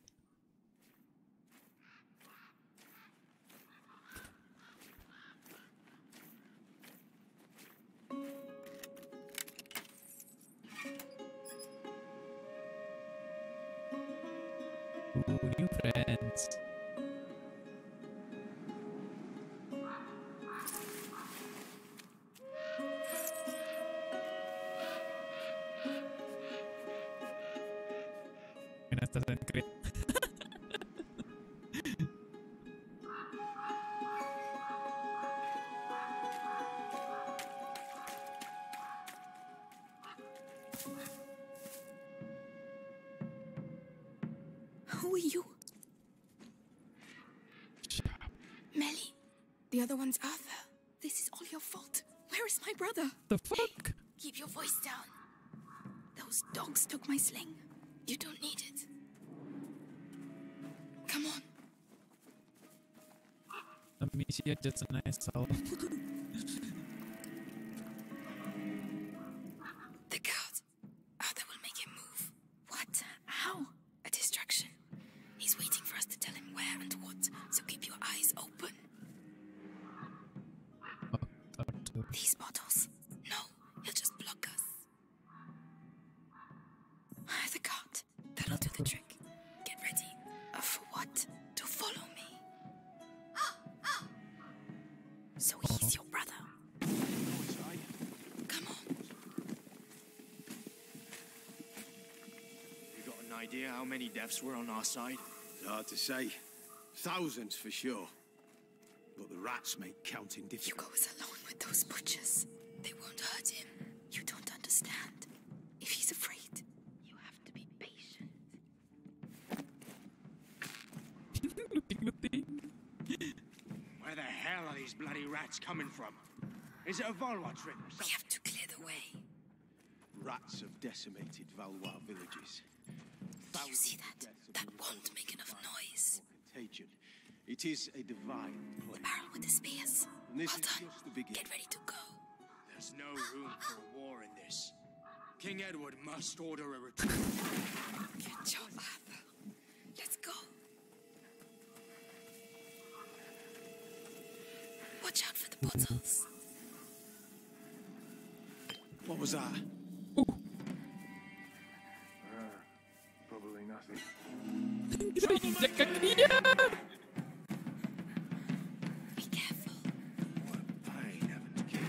Ooh, new friends. Assassin's Creed. Who are you? Shut up. Melly. The other one's Arthur. This is all your fault. Where is my brother? The fuck? Keep your voice down. Those dogs took my sling. You don't need it. Come on. Amicia just a nice soul. The guards. Arthur will make him move. What? How? These bottles. No, he'll just block us. The cart. That'll do the trick. Get ready. For what? To follow me. So he's your brother. Come on. You got an idea how many deaths were on our side? It's hard to say. Thousands for sure. But the rats make counting difficult. Hugo is alone with those butchers. They won't hurt him. You don't understand. If he's afraid, you have to be patient. Where the hell are these bloody rats coming from? Is it a Valois trick or We something? have to clear the way. Rats have decimated Valois villages. Do you see that? That won't make enough noise. Contagion. It is a divine The plague. barrel with the spears. And this Well is done. just the beginning. Get ready to go. There's no room for a war in this. King Edward must order a retreat. Good job, Arthur. Let's go. Watch out for the bottles. What was that? Probably nothing. Be careful. Pain having to kill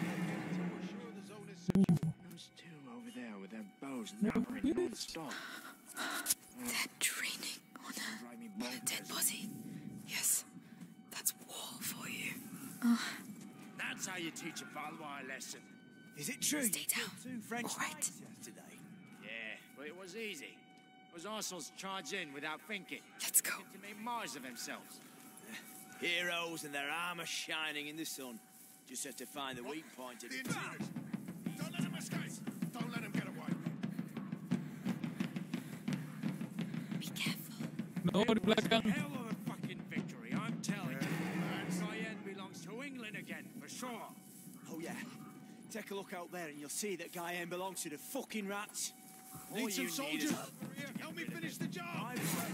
those two over there with their bows nattering non-stop. They're training on a dead body. Yes, that's war for you. That's how you teach a Valois a lesson. Is it true? Stay down. Two French All right. knights yesterday. Yeah, but it was easy. Those arseholes charge in without thinking. Let's go. To make Mars of themselves. Heroes and their armor shining in the sun. Just have to find the weak point of The it. intruders! Don't let them escape! Don't let them get away! Be careful. No, di belakang. Hell of a fucking victory, I'm telling you. Guyenne belongs to England again, for sure. Oh yeah. Take a look out there and you'll see that Guyenne belongs to the fucking rats. All Need some you soldiers? is- Here, help me finish the job!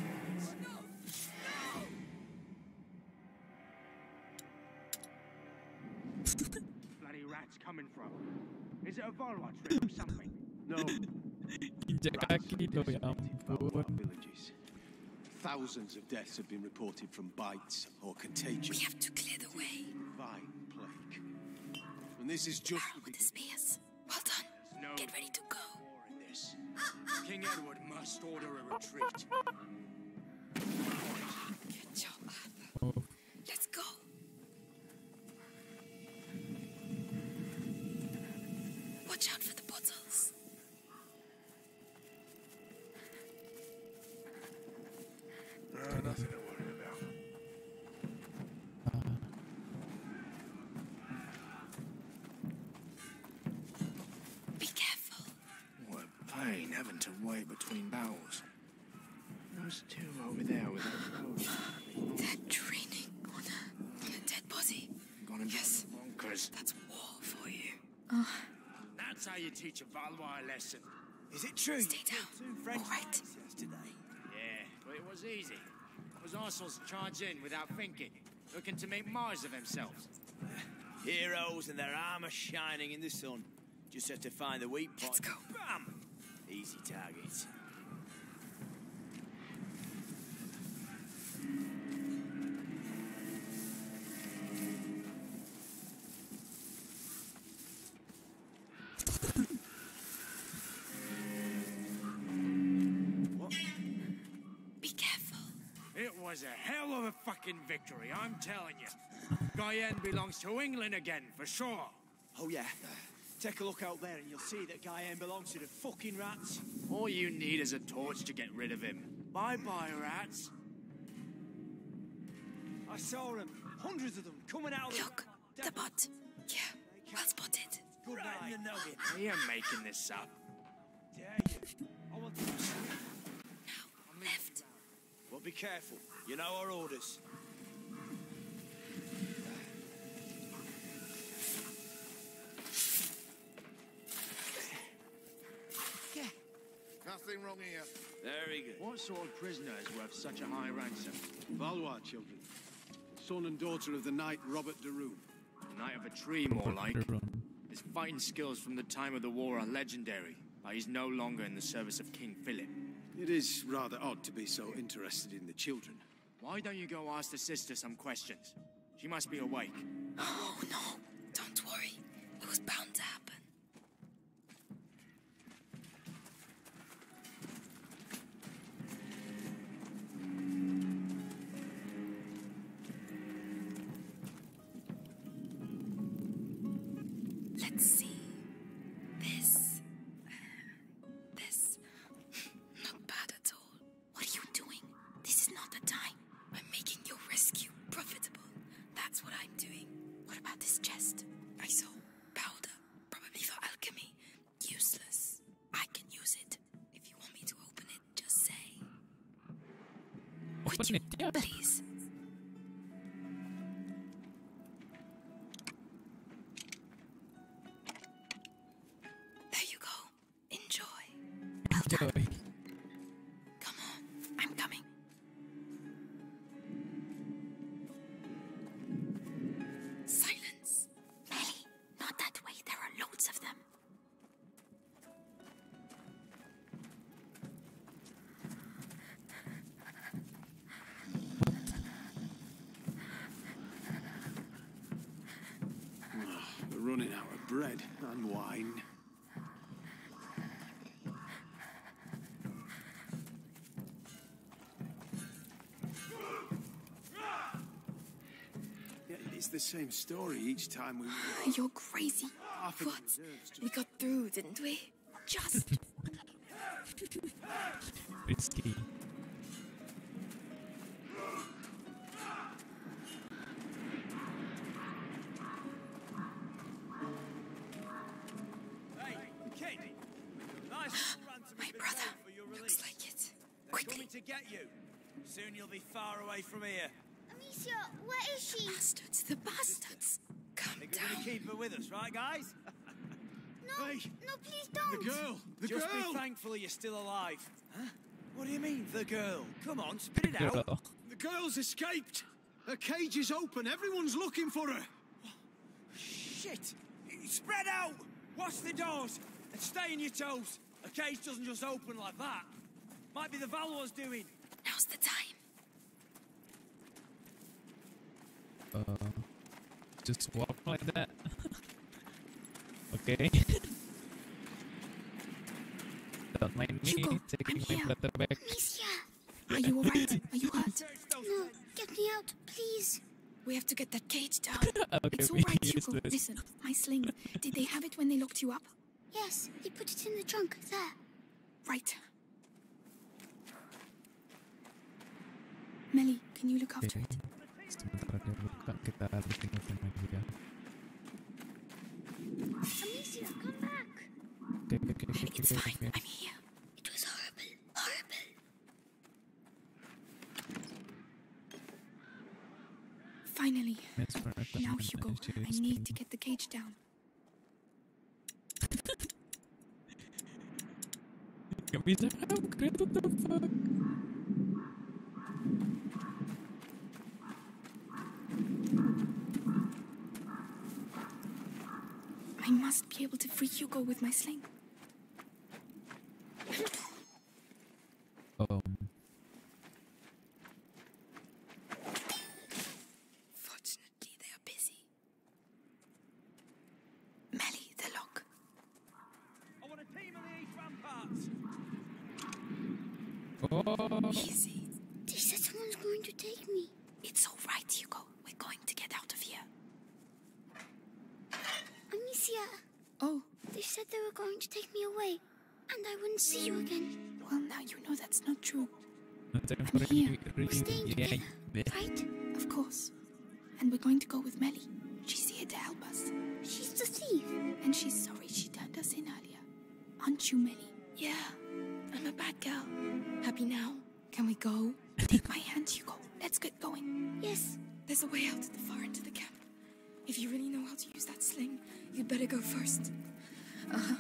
Bloody rats coming from? Is it a Valois trick or something? No. Injak kaki lo, ya Valois ampun. villages. Thousands of deaths have been reported from bites or contagion. We have to clear the way. Divine plague. And this is just Barrel with the spears. Well done. No Get ready to go. war in this. King Edward must order a retreat. Good job, Arthur. Oh, Let's go. Watch out for the bottles. Nothing to worry about. Be careful. What pain having to wait between battles. Those two over there with their bows. They're training on a dead body. Gonna Yes. bonkers. That's war for you. That's how you teach a Valois a lesson. Is it true? Stay down. Two French All right. knights yesterday. Yeah, but it was easy. Those arseholes charge in without thinking, looking to make Mars of themselves. Heroes and their armor shining in the sun. Just have to find the weak point. Let's go. Bam! Easy target. Be careful. It was a hell of a fucking victory, I'm telling you. Guyenne belongs to England again, for sure. Oh yeah. Take a look out there and you'll see that Guyenne belongs to the fucking rats. All you need is a torch to get rid of him. Bye-bye, rats. I saw them. Hundreds of them coming out of Look, the bot. Yeah, well spotted. Good night. Right in the nugget. Are you making this up? Dare you? I want to see. Now, left. Well, be careful. You know our orders. Nothing wrong here. Very good. What sort of prisoner is worth such a high ransom? Valois children. Son and daughter of the knight Robert de Roon. Knight of a tree, more like. His fighting skills from the time of the war are legendary, but he's no longer in the service of King Philip. It is rather odd to be so interested in the children. Why don't you go ask the sister some questions? She must be awake. Oh, no. Don't worry. It was bound to happen. Let's see. This. Not bad at all. What are you doing? This is not the time. I'm making your rescue profitable. That's what I'm doing. What about this chest? I saw powder, probably for alchemy. Useless. I can use it. If you want me to open it, just say. Would you, please? There you go. Enjoy. Well done. Come on, I'm coming. Silence. Melly, not that way. There are loads of them. We're running out of bread and wine. Yeah, it's the same story each time we... You're crazy. What? We got through, didn't we? Just. Risky. Hey, kid! Nice My brother. Looks like it. Quickly. Coming to get you. Soon you'll be far away from here. Amicia, where is she? Bastards, the bastards. Calm Think we're gonna down. keep her with us, right, guys? No, Hey, no, please don't. the girl! The Just girl! be thankful you're still alive. Huh? What do you mean, the girl? Come on, spit it out. Girl. The girl's escaped! Her cage is open. Everyone's looking for her. Shit! Spread out! Watch the doors and stay on your toes. A cage doesn't just open like that. Might be the Valor's doing. Now's the time. Just walk like that. Okay. Don't mind me Hugo, taking I'm my here. brother back. Amicia, Are you alright? Are you hurt? no, get me out, please. We have to get that cage down. Okay, It's we alright, use Hugo. this. Listen, my sling. Did they have it when they locked you up? Yes, they put it in the trunk, there. Right. Melly, can you look after it? Sebentar dia buka, kita tengok dia. Amicia, come back. Okay. It's fine. I'm here. It was horrible, horrible. Finally. Yes, for a Now, time, Hugo, she I is need to get the cage down. Gak bisa upgrade, what the fuck? I must be able to free Hugo with my sling. Fortunately, they are busy. Melly, the lock. I want a team of the East Ramparts. Easy. They said someone's going to take me. It's all right, Hugo. We're going to get out of here. Amicia, Oh, they said they were going to take me away, and I wouldn't see you again. well, now you know that's not true. I'm here. We're staying together, right? Of course. And we're going to go with Melly. She's here to help us. She's the thief. And she's sorry she turned us in earlier. Aren't you, Melly? Yeah, I'm a bad girl. Happy now? Can we go? Take my hand, Hugo. Let's get going. Yes. There's a way out at the far end of the camp. If you really know how to use that sling, you'd better go first. Uh-huh.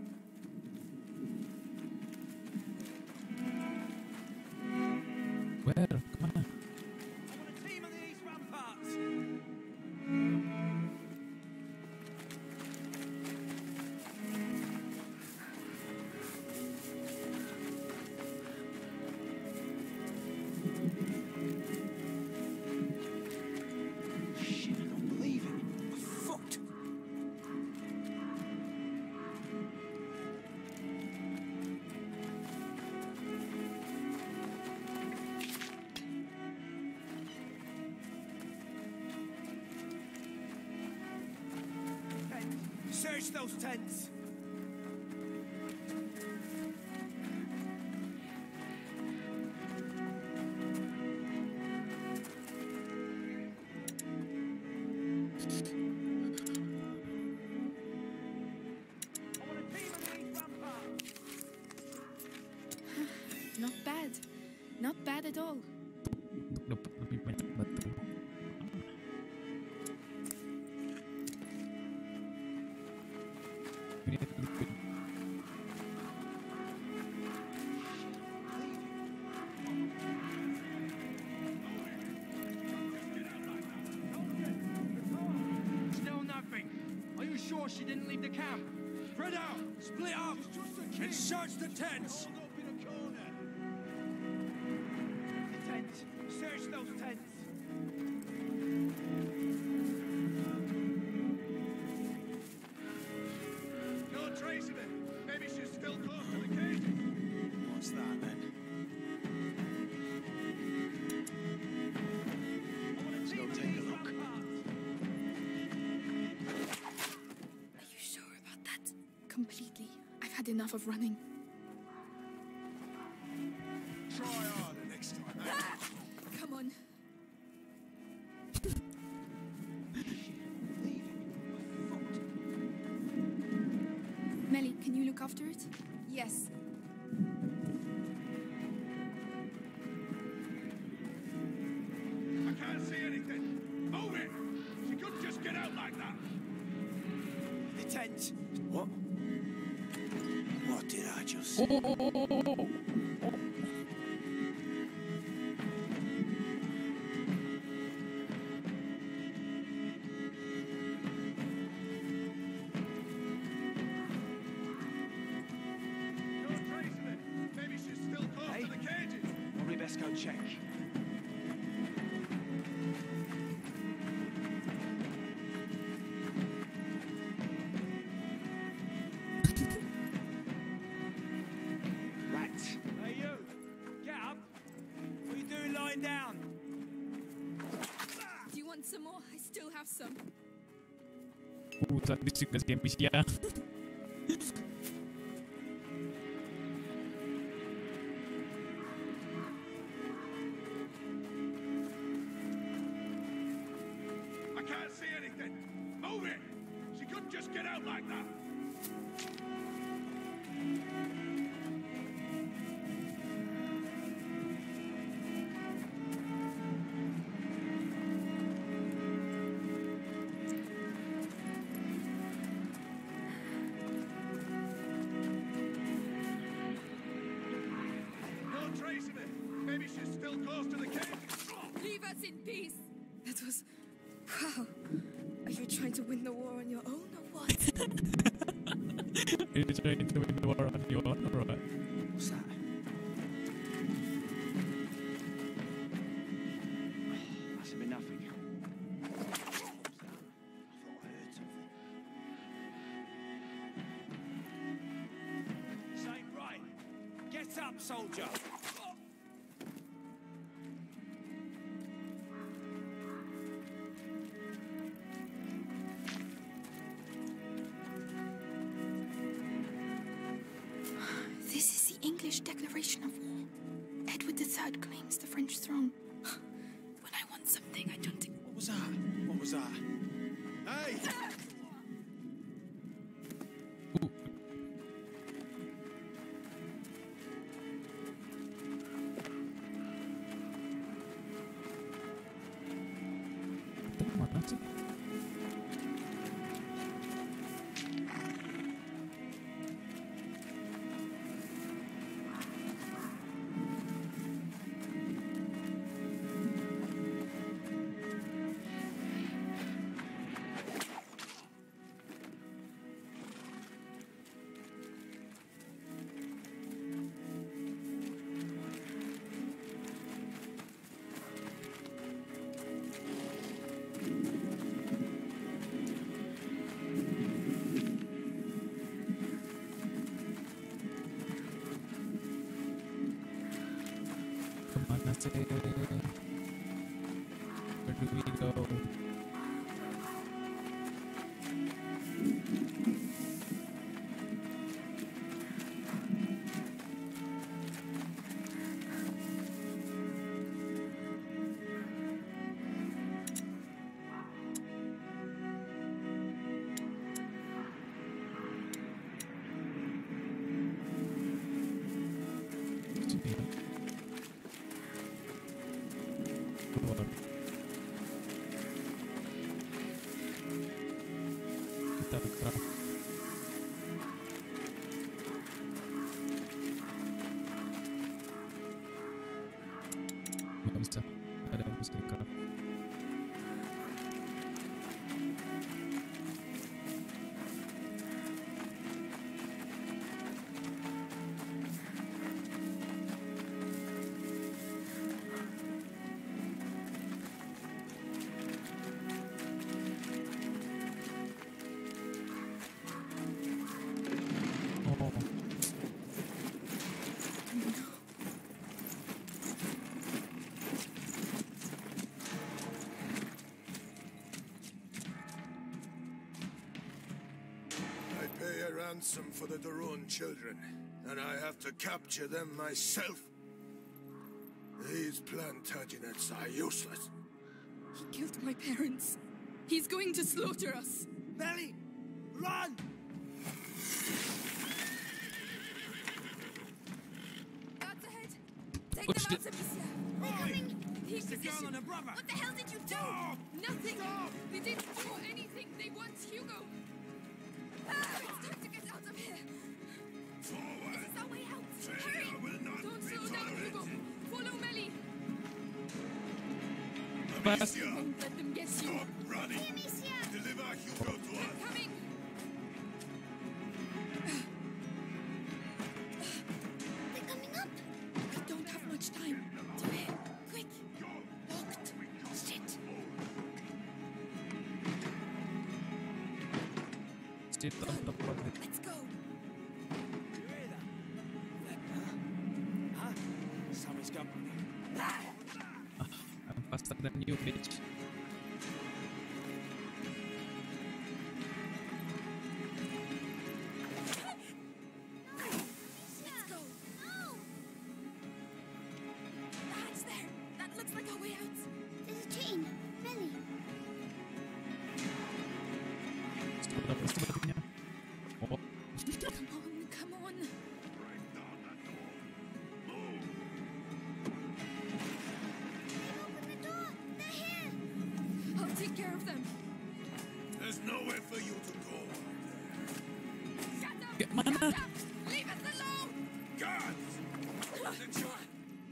Where? Come on. I want a team of the East Ramparts. Search those tents. Not bad. Not bad at all. Untuk dapat lebih banyak batu. Ini liquid. Still nothing. Are you sure she didn't leave the camp? Spread out, split up, and search the tents. The tents. Search those tents. No trace of it. Maybe she's still close to the cage. What's that then? Let's go take a look. Are you sure about that? Completely. I've had enough of running. Try harder next time. eh? Come on. Melly, can you look after it? Yes. I can't see anything. Move it! She couldn't just get out like that. The tent. What? What did I just Oh, say? oh, oh, oh, oh, oh. No trace of it. Maybe she's still close Hey. to the cages. Probably best go check. Right. Hey, you. Get up. What are you doing lying down? Do you want some more? I still have some. Sadis juga si NPC ya. I can't see anything. Move it! She couldn't just get out like that. No trace of it. Maybe she's still close to the cages. Leave us in peace. That was... Wow. Are you trying to win the war on your own or what? You're trying to win the war on your own, or what? What's that? Must have been nothing. What's that? I thought I heard something. This ain't right. Get up, soldier. This is the English Declaration of War. Edward III claims the French throne. When I want something, I don't... What was that? What was that? Hey! Itu mana sih? kita craft. Nggak bisa, ada yang bisa di craft. Ransom for the Daron children, and I have to capture them myself. These Plantagenets are useless. He killed my parents. He's going to slaughter us. Belly, run! Guards ahead. Take them out, Amicia. They're coming. He's The girl and her brother. What the hell did you do? Stop! Nothing. Stop! They didn't do anything. They want Hugo. It's time to get out of here. Forward! This is our way out. Failure Hurry! will not Don't be slow down, Hugo. tolerated. Follow Melly. Amicia, Don't let them get you. stop running. Hey, Amicia! Deliver Hugo to us. Coming. They're coming up. We don't have much time. To him. Quick. Locked. Shit. Sit on top of it. Let's go. You hear that? Huh? Sammy's company. I'm faster than you, bitch. Let's go. No! The hatch there. That looks like our way out. There's a chain. Belly. Sepertinya. Oh, Come on. Open the door. They're here. I'll take care of them. There's nowhere for you to go. Shut up. Mana? Shut up. Leave us alone. Guards! The child!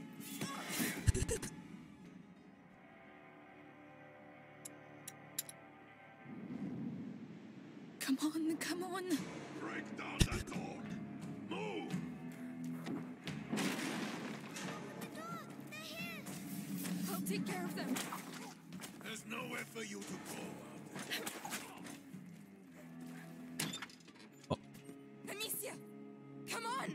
Come on, come on. Break down that door. Move! The door. They're here. I'll take care of them. There's nowhere for you to go out there. Amicia, come on.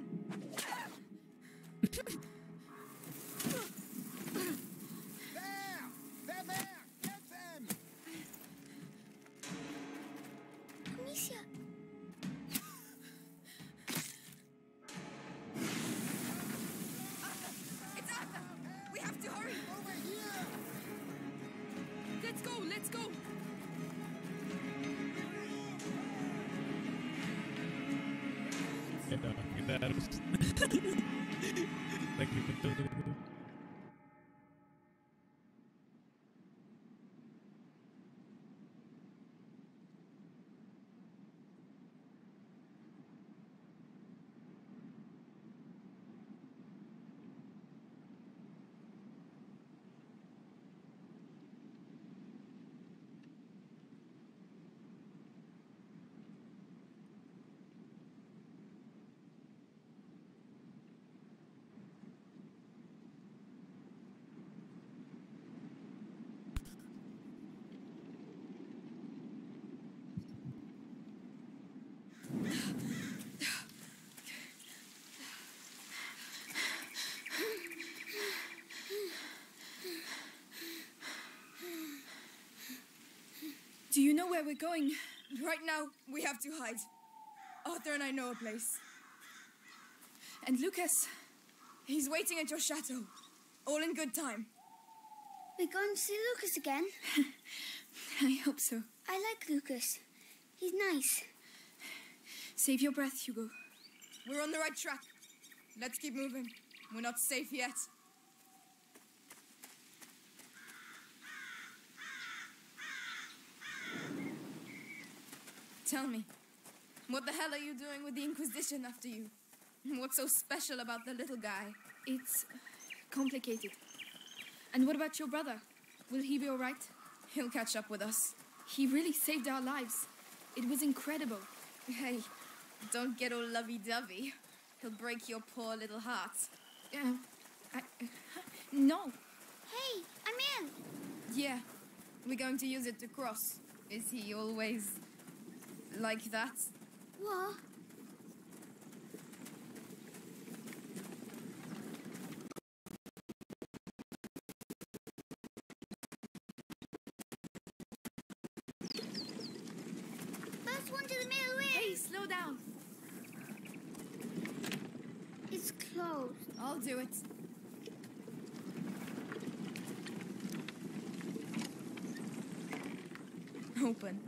They're there! Get them! Amicia. It's Arthur. We have to hurry. Over here! Let's go, let's go. kita harus lagi betul. Do you know where we're going? Right now, we have to hide. Arthur and I know a place. And Lucas, he's waiting at your chateau. All in good time. We're going to see Lucas again. I hope so. I like Lucas. He's nice. Save your breath, Hugo. We're on the right track. Let's keep moving. We're not safe yet. Tell me, what the hell are you doing with the Inquisition after you? What's so special about the little guy? It's complicated. And what about your brother? Will he be all right? He'll catch up with us. He really saved our lives. It was incredible. Hey, don't get all lovey-dovey. He'll break your poor little heart. No. Hey, I'm in. Yeah, we're going to use it to cross. Is he always like that? What? First one to the middle wins. Hey, slow down. It's closed. I'll do it. Open.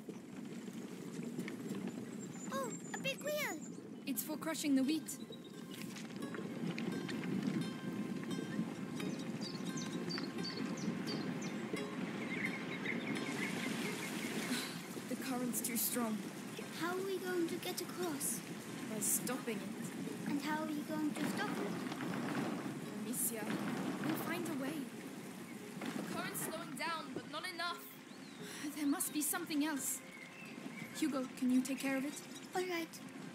Oh, a big wheel. It's for crushing the wheat. The current's too strong. How are we going to get across? By stopping it. And how are you going to stop it? Amicia, We'll find a way. the current's slowing down, but not enough. There must be something else. Hugo, can you take care of it? All right.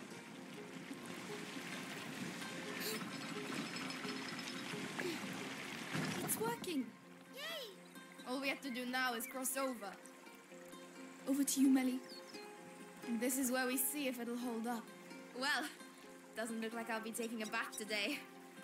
It's working. Yay! All we have to do now is cross over. Over to you, Melly. And this is where we see if it'll hold up. Well, doesn't look like I'll be taking a bath today.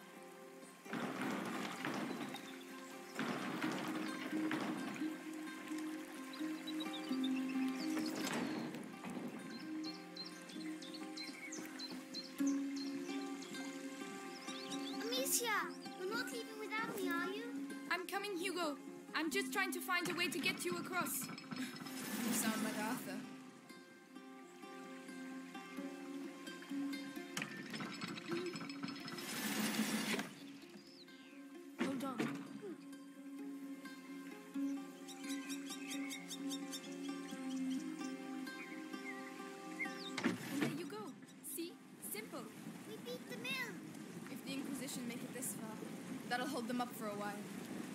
Amicia, you're not leaving without me, are you? I'm coming, Hugo. I'm just trying to find a way to get you across. You sound like Arthur. Hold on. And there you go. See? Simple. We beat the mill. If the Inquisition make it this far, that'll hold them up for a while.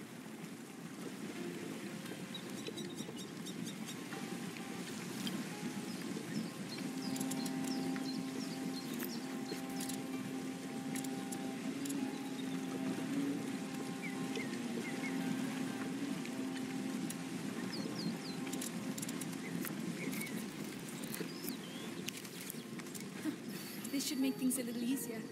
This should make things a little easier.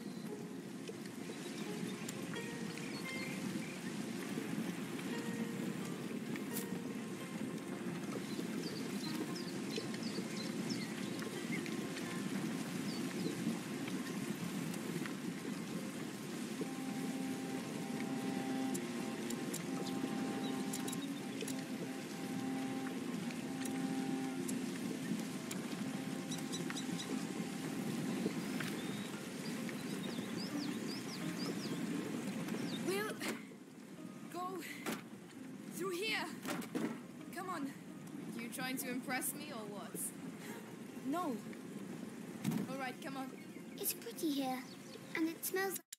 We'll go through here. Come on. You trying to impress me or what? No. All right, come on. It's pretty here, and it smells like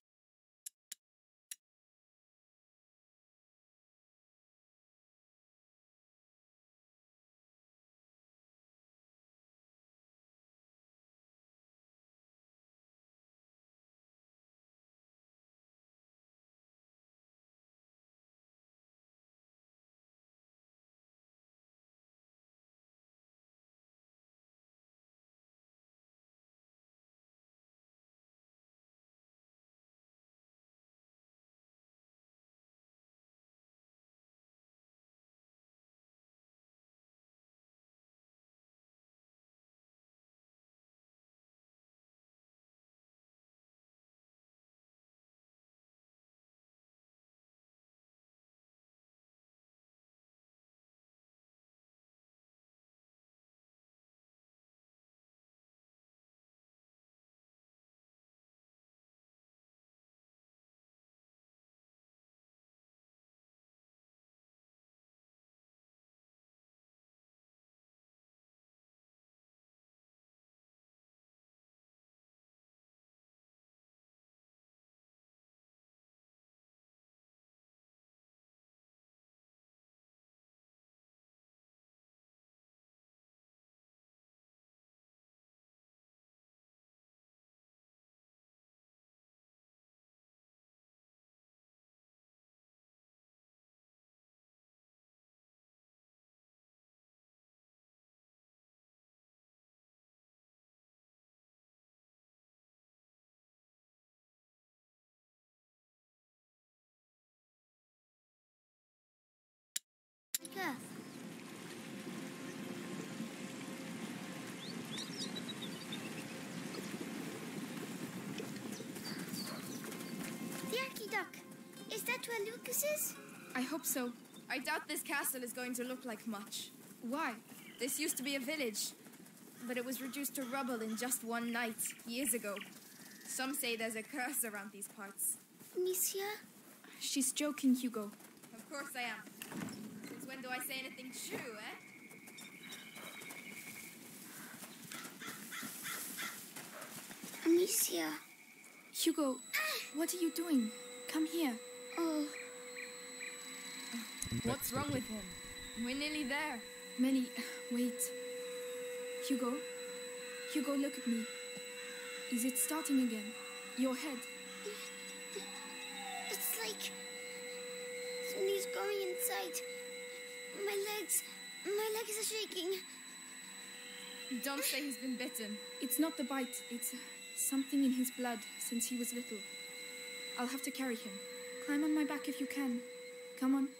Here. The Aqueduct. Is that where Lucas is? I hope so. I doubt this castle is going to look like much. Why? This used to be a village, but it was reduced to rubble in just one night, years ago. Some say there's a curse around these parts. Amicia? She's joking, Hugo. Of course I am. Since when do I say anything true, eh? Amicia. Hugo, what are you doing? Come here. Oh. What's wrong with him? We're nearly there. Melly, wait. Hugo? Hugo, look at me. Is it starting again? Your head. It's like somebody's going inside. My legs are shaking. Don't say he's been bitten. It's not the bite. It's something in his blood since he was little. I'll have to carry him. Climb on my back if you can. Come on.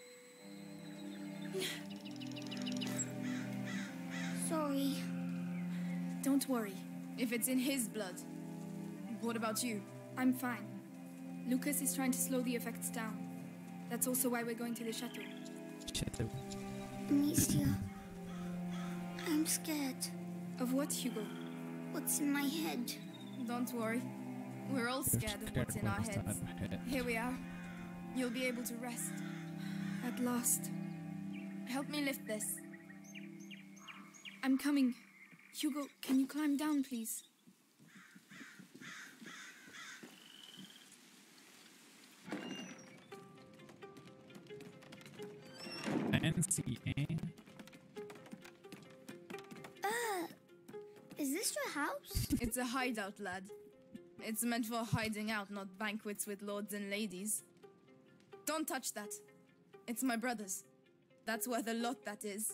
Sorry. Don't worry. If it's in his blood. What about you? I'm fine. Lucas is trying to slow the effects down. That's also why we're going to the chateau. Amicia. I'm scared. Of what, Hugo? What's in my head? Don't worry. We're all scared of what's in our heads. Here we are. You'll be able to rest. At last. Help me lift this. I'm coming. Hugo, can you climb down, please? Fancy, eh? Is this your house? It's a hideout, lad. It's meant for hiding out, not banquets with lords and ladies. Don't touch that. It's my brother's. That's worth a lot, that is.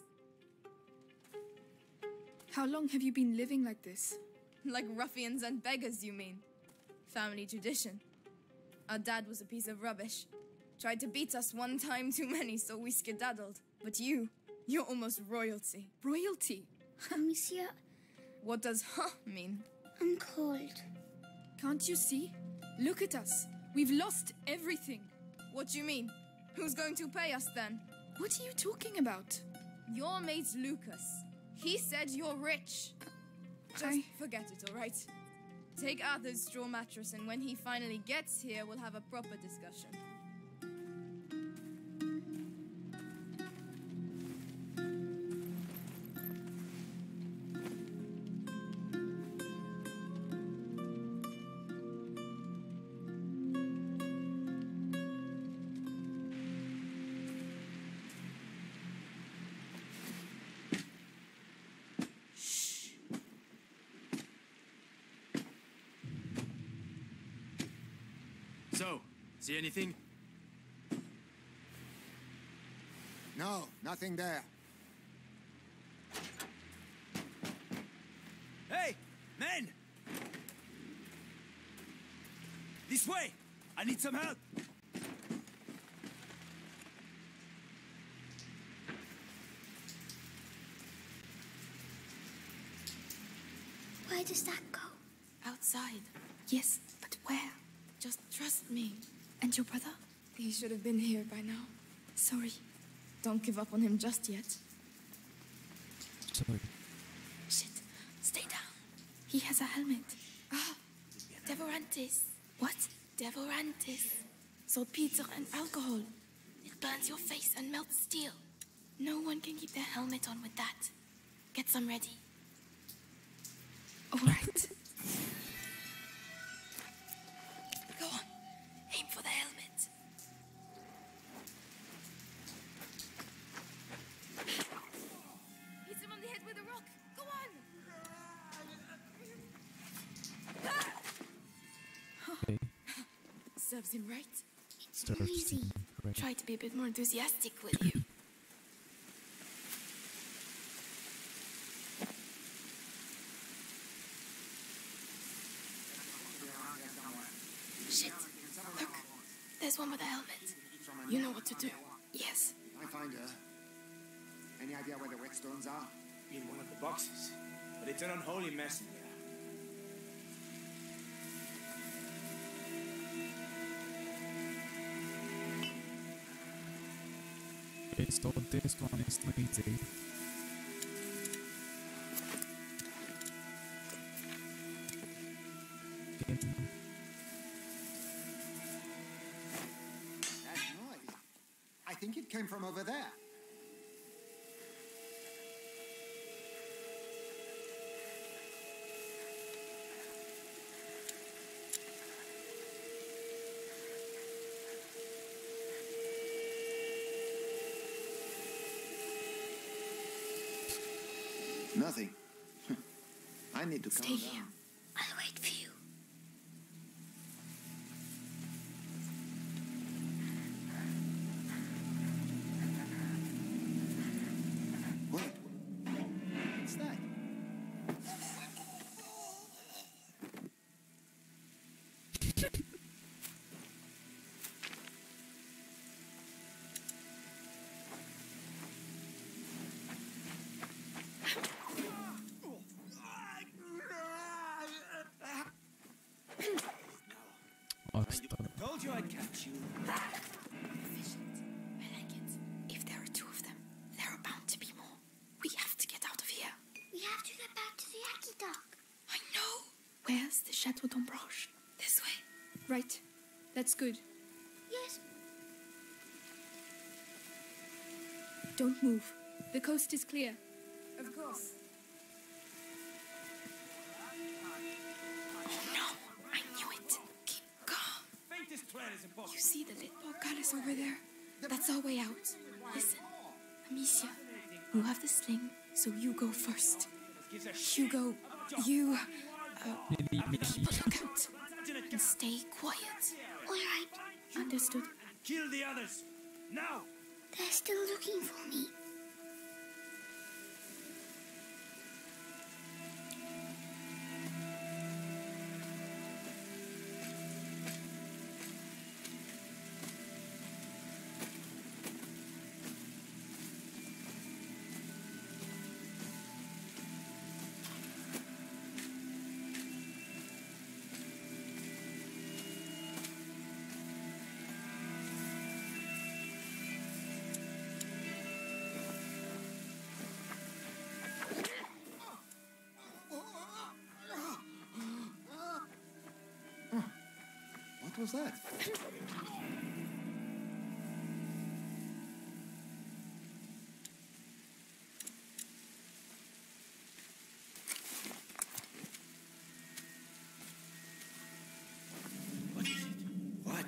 How long have you been living like this? Like ruffians and beggars, you mean? Family tradition. Our dad was a piece of rubbish. Tried to beat us one time too many, so we skedaddled. But you're almost royalty. Royalty? Amicia, What does huh mean? I'm cold. Can't you see? Look at us. We've lost everything. What do you mean? Who's going to pay us then? What are you talking about? Your mate Lucas. He said you're rich. Just forget it, all right? Take Arthur's straw mattress, and when he finally gets here, we'll have a proper discussion. So, see anything? No, nothing there. Hey, men! This way! I need some help! Where does that go? Outside. Yes, but where? Just trust me. And your brother? He should have been here by now. Sorry. Don't give up on him just yet. Sorry. Shit. Stay down. He has a helmet. Ah. Devorantis. What? Devorantis. Saltpeter and alcohol. It burns your face and melts steel. No one can keep their helmet on with that. Get some ready. All right. Go on. Aim for the helmet. Hit him on the head with a rock. Go on. Okay. Serves him right. It's noisy. Right. Try to be a bit more enthusiastic, will you? Shit. Look. There's one with a helmet. You know what to do. Yes. I find her. Any idea where the whetstones are? In one of the boxes. But it's an unholy mess in there. Sto testo honestly. That noise. I think it came from over there. Nothing. I need to Stay calm here. down. I'll wait for you. What? What's that? Told you I'd catch you. Efficient. I like it. If there are two of them, there are bound to be more. We have to get out of here. We have to get back to the Yaki Dock. I know. Where's the Chateau d'Ombrage? This way. Right. That's good. Yes. Don't move. The coast is clear. Of course. Oh no, I knew it. Keep calm. Faintest threat is impossible. You see the little portcullis over there? That's our way out. Listen, Amicia, you have the sling, so you go first. Hugo, you... keep a lookout. And stay quiet. All right. Understood? Kill the others. Now! They're still looking for me. What was that? What is it? What?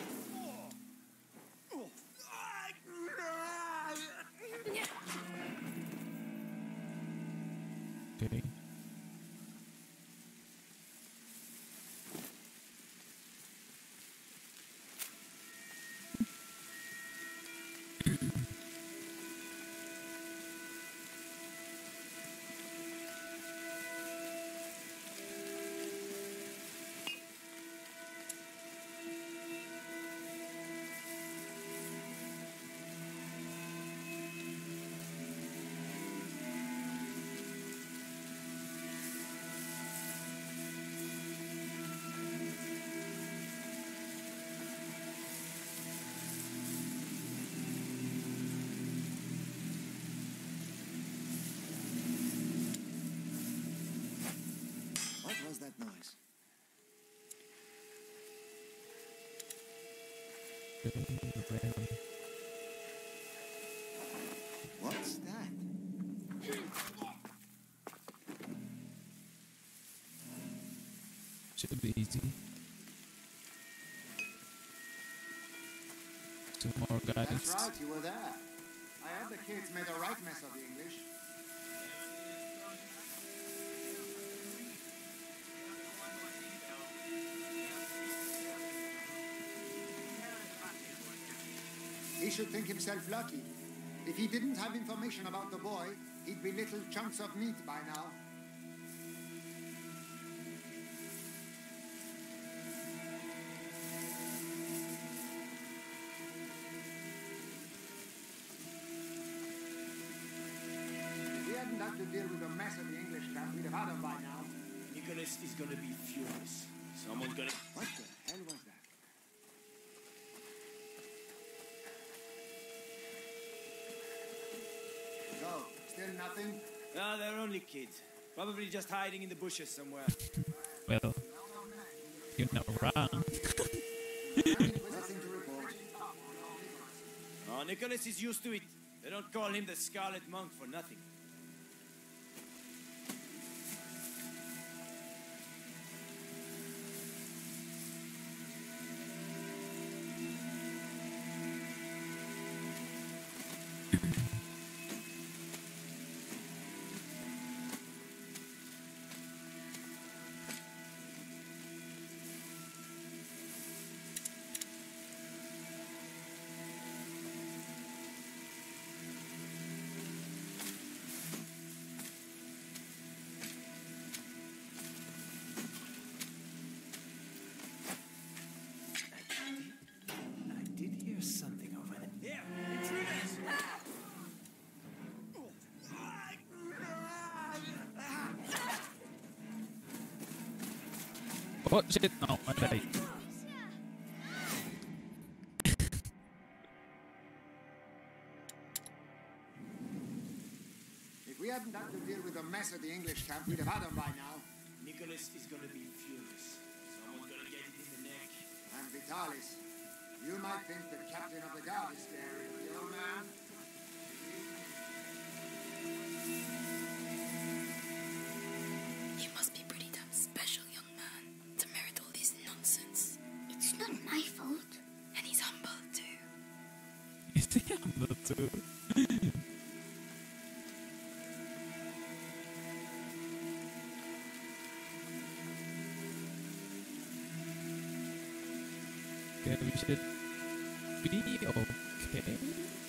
Okay. What was that noise? What's that? Should be easy. Two more guys. That's right, you were there. I heard the kids made a right mess of the English. He should think himself lucky. If he didn't have information about the boy, he'd be little chunks of meat by now. Nicholas is gonna be furious. Someone's gonna... What the hell was that? So, still nothing? No, they're only kids. Probably just hiding in the bushes somewhere. Well, you're not wrong. Nothing to report. Oh, Nicholas is used to it. They don't call him the Scarlet Monk for nothing. Oh shit, no, I died. If we hadn't had to deal with the mess at the English camp, we'd have had him by now. Nicholas is gonna be furious. Someone's gonna get it in the neck. And Vitalis, you might think the captain of the guard is scary, but the old man... You must be pretty damn special, young man, to merit all this nonsense. It's not my fault. And he's humble too. Is he humble too? Okay, we should be okay.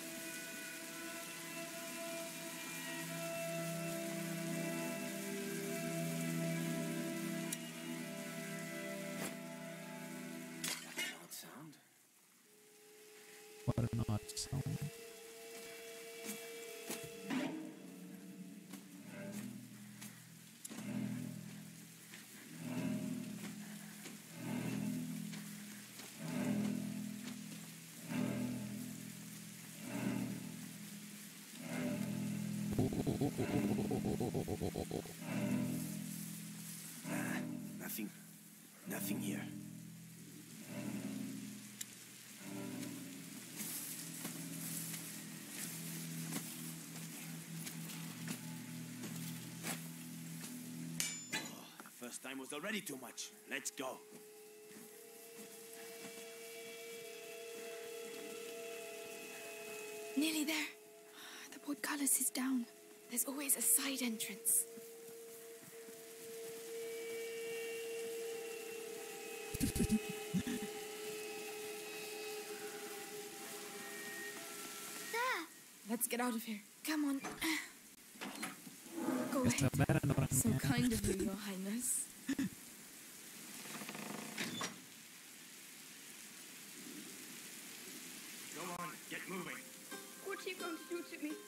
What an odd sound. Nothing here. First time was already too much. Let's go. Nearly there. The portcullis is down. There's always a side entrance. There. Let's get out of here. Come on. Go ahead. So kind of you, Your Highness. Go on, get moving. What are you going to do to me?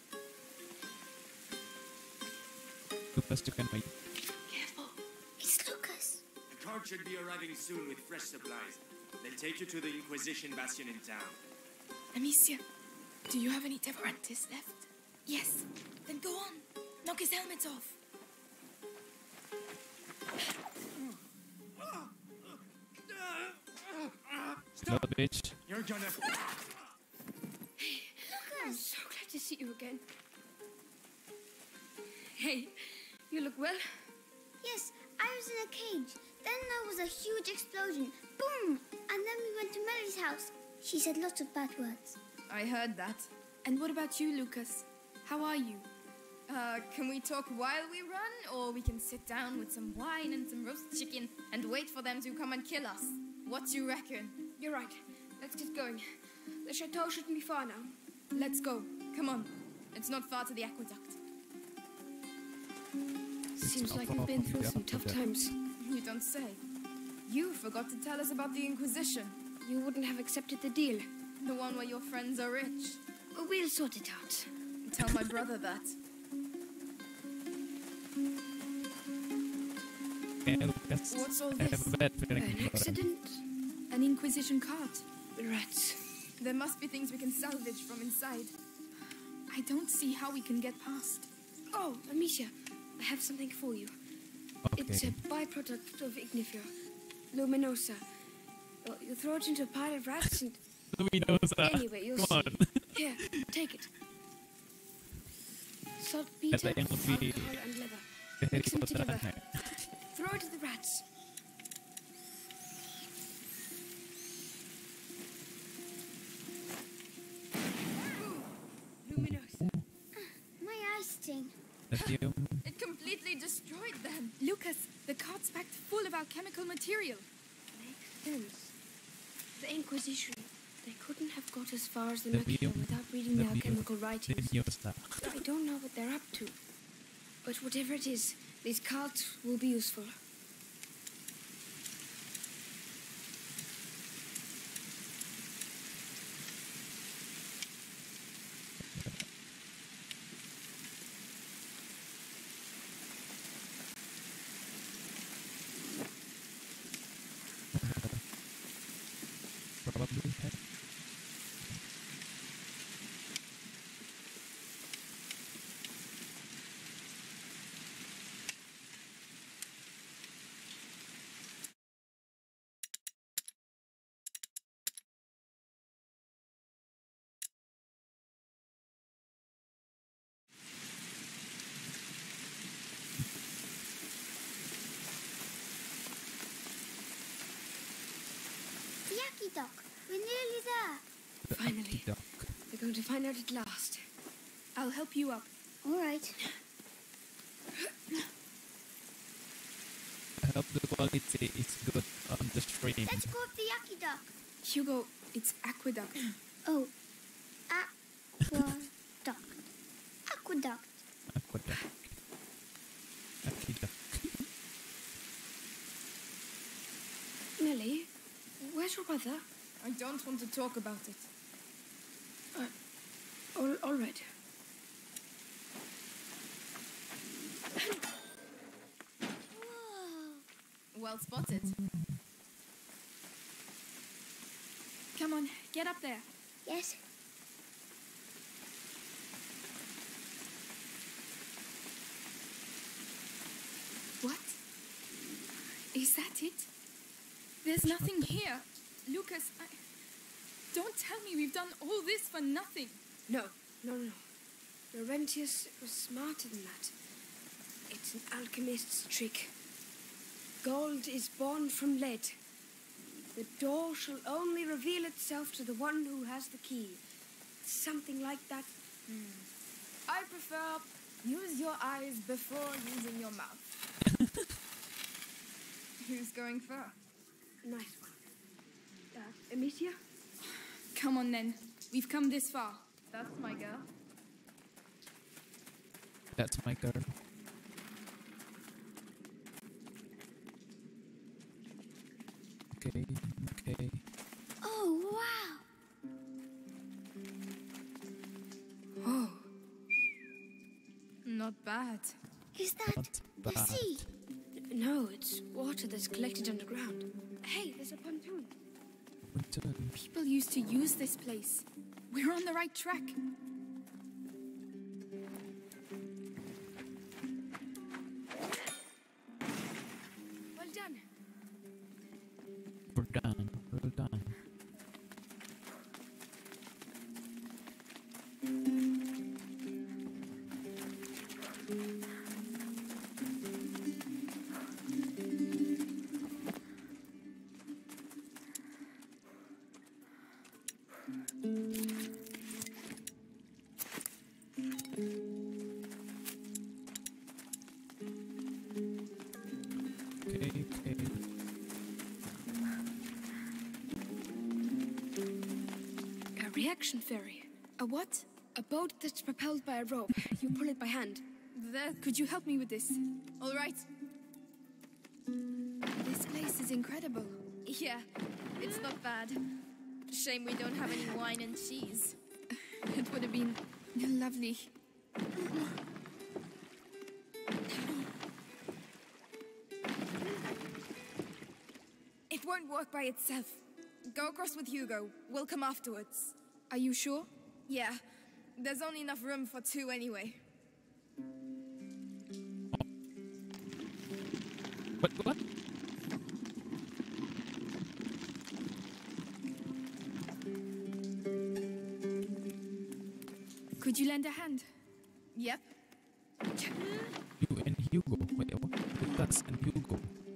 Lucas, you can wait. Careful. It's Lucas. The cart should be arriving soon with fresh supplies. They'll take you to the Inquisition Bastion in town. Amicia, do you have any Devorantis left? Yes. Then go on. Knock his helmet off. Stop, bitch. You're gonna... I'm so glad to see you again. Hey, you look well? Yes, I was in a cage. Then there was a huge explosion. Boom! And then we went to Melly's house. She said lots of bad words. I heard that. And what about you, Lucas? How are you? Can we talk while we run? Or we can sit down with some wine and some roast chicken and wait for them to come and kill us? What do you reckon? You're right. Let's get going. The chateau shouldn't be far now. Let's go. Come on. It's not far to the aqueduct. Seems like we've been through some tough times. You don't say. You forgot to tell us about the Inquisition. You wouldn't have accepted the deal. The one where your friends are rich. We'll sort it out. Tell my brother that. Lucas. What's all I have this? a bad feeling An about it. accident? An Inquisition cart. Rats. There must be things we can salvage from inside. I don't see how we can get past. Oh, Amicia, I have something for you. It's a byproduct of Ignifera. Luminosa. Well, you throw it into a pile of rats and... Luminosa. Anyway, you'll Come see. on. Here, take it. Saltpeter, Esta är nog vi... alcohol and leather. Det här Mix them är together. här. Throw it to the rats. Luminosa. My eyes sting. Lithium. It completely destroyed them. Lucas, the cart's packed full of alchemical material. Makes sense. The Inquisition. They couldn't have got as far as the Lithium. Macula without reading the alchemical writings. Luminosa. I don't know what they're up to. But whatever it is, these carts will be useful. Probably have. The Yaki Dock. We're nearly there. Finally. Dock. We're going to find out at last. I'll help you up. All right. I hope the quality is good on the stream. Let's go up the Yaki Dock. Hugo, it's aqueduct. Oh. Aqueduct. Aqueduct. Aqueduct. Aqueduct. Nellie, where's your brother? I don't want to talk about it. All right. Whoa. Well spotted. Come on, get up there. Yes. What? Is that it? There's nothing here. Lucas, don't tell me we've done all this for nothing. No. Laurentius was smarter than that. It's an alchemist's trick. Gold is born from lead. The door shall only reveal itself to the one who has the key. Something like that. I prefer use your eyes before using your mouth. Who's going first? Nice one. Amicia? Come on then. We've come this far. That's my girl. That's my girl. Okay. Oh, wow. Oh. Not bad. Is that the bad. sea? No, it's water that's collected underground. Hey, there's a pontoon. People used to use this place. We're on the right track. Well done. Well done. Okay. A reaction ferry. A what? A boat that's propelled by a rope. You pull it by hand. There, could you help me with this? All right. This place is incredible. Yeah, it's not bad. Shame we don't have any wine and cheese. It would have been lovely. It won't work by itself. Go across with Hugo. We'll come afterwards. Are you sure? Yeah. There's only enough room for 2 anyway. What? Could you lend a hand? Yep. You and Hugo. Wait, what? Lucas and Hugo.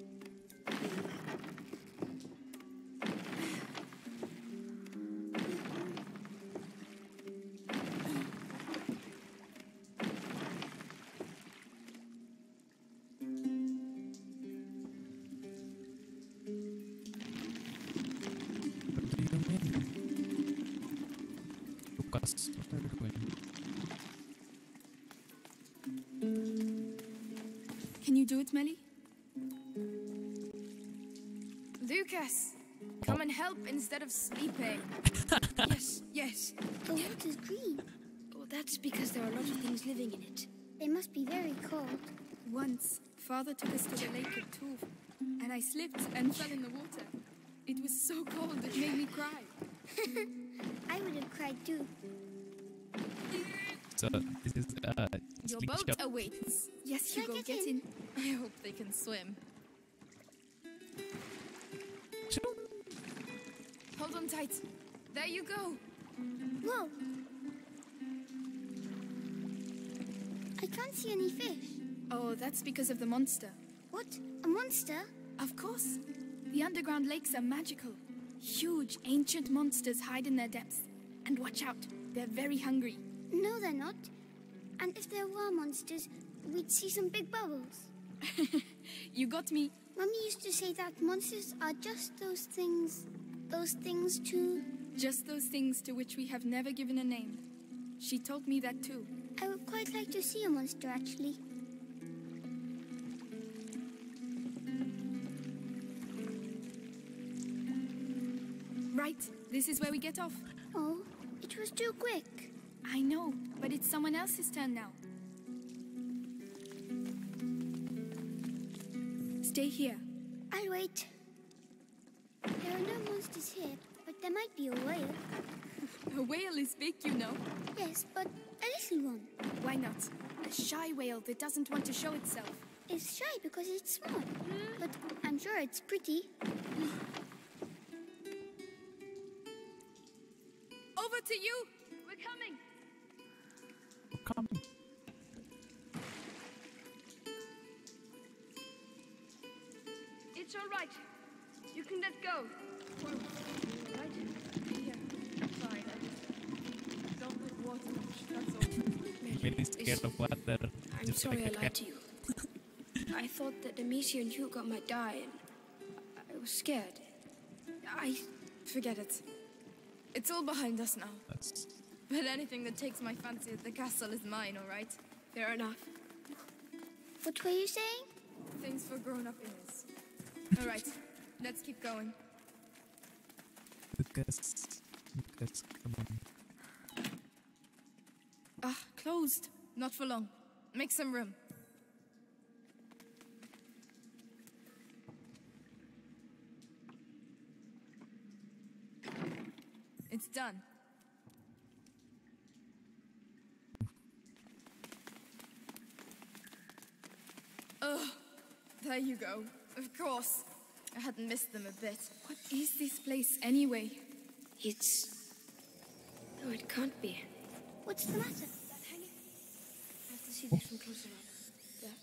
Lucas, what are you doing? Can you do it, Melly? Lucas! Come and help instead of sleeping. Yes. The water's green. Well, that's because there are a lot of things living in it. They must be very cold. Once, Father took us to the lake at Tuv, and I slipped and fell in the water. It was so cold it made me cry. I would have cried too. So this is Your sneak boat shot. awaits. Yes, Can I Hugo, get get in? in. I hope they can swim. Hold on tight. There you go. Whoa! I can't see any fish. Oh, that's because of the monster. What? A monster? Of course. The underground lakes are magical. Huge, ancient monsters hide in their depths. And watch out, they're very hungry. No, they're not. And if there were monsters, we'd see some big bubbles. You got me. Mummy used to say that monsters are just those things to... Just those things to which we have never given a name. She told me that too. I would quite like to see a monster, actually. Right, this is where we get off. Oh, it was too quick. I know, but it's someone else's turn now. Stay here. I'll wait. There are no monsters here, but there might be a whale. A whale is big, you know. Yes, but a little one. Why not? A shy whale that doesn't want to show itself. It's shy because it's small, but I'm sure it's pretty. Over to you! We're coming! Come. It's all right. You can let go. Right? Yeah, fine. I just don't like water much, that's all. Really scared of water. I'm Just sorry like I a lied cat. to you. I thought that Amicia and Hugo might die, and I was scared. Forget it. It's all behind us now. That's But anything that takes my fancy at the castle is mine, all right? Fair enough. What were you saying? Things for grown-up ears. All right, let's keep going. Lucas, come on. Ah, closed. Not for long. Make some room. It's done. Oh, there you go. Of course. I hadn't missed them a bit. What is this place anyway? It's... No, it can't be. What's the matter? That hanging? I have to see this from closer up. There.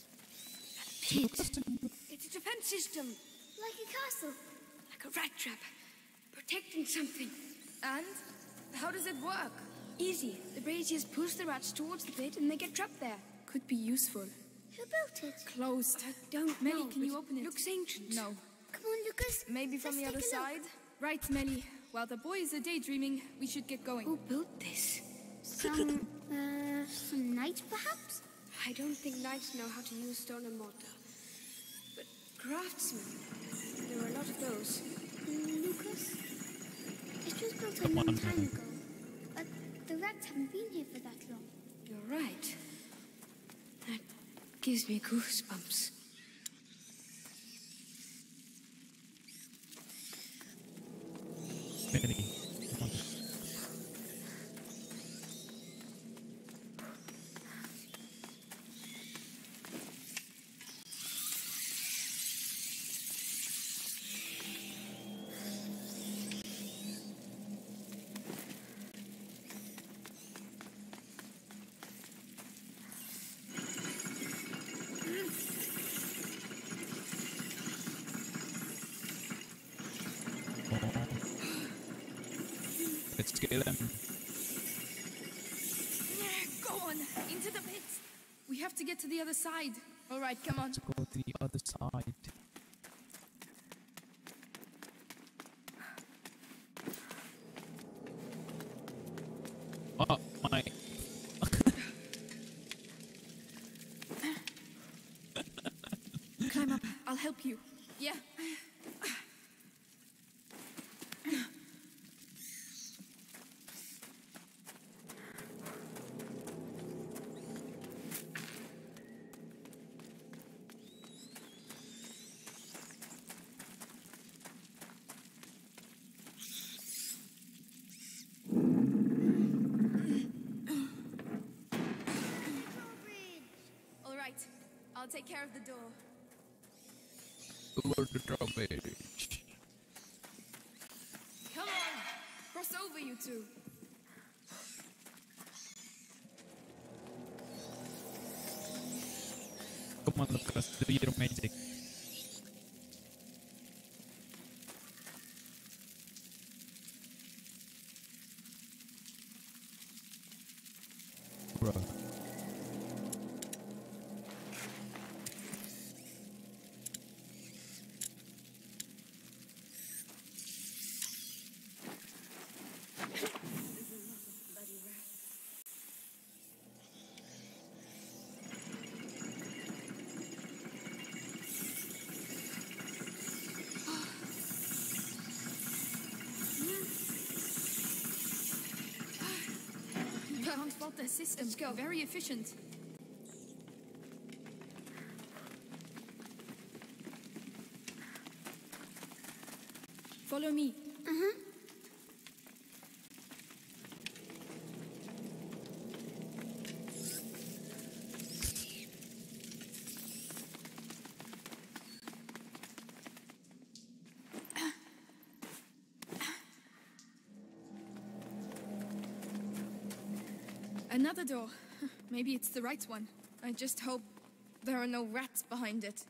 That pit. It's a defense system. Like a castle. Like a rat trap. Protecting something. And? How does it work? Easy. The braziers push the rats towards the pit and they get trapped there. Could be useful. Who built it? Closed. I don't Melly, know, can you but open it? Looks ancient. No. Come on, Lucas. Maybe from the Let's other take a look. side? Right, Melly. While the boys are daydreaming, we should get going. Who built this? Some knights, perhaps? I don't think knights know how to use stone and mortar. But craftsmen, there were a lot of those. Lucas? It was built a long time ago. But the rats haven't been here for that long. You're right. That gives me goosebumps. Penny. Come on. Let's kill him. Go on, into the pit. We have to get to the other side. All right, come on. Let's go to the other side. Oh my. Climb up. I'll help you. Yeah. All right. I'll take care of the door. Over the drawbridge. Come on! Cross over, you two. Come on, Lucas, do your magic. Bro. Can't fault their system. Let's go. Very efficient. Follow me. Another door. Maybe it's the right one. I just hope there are no rats behind it.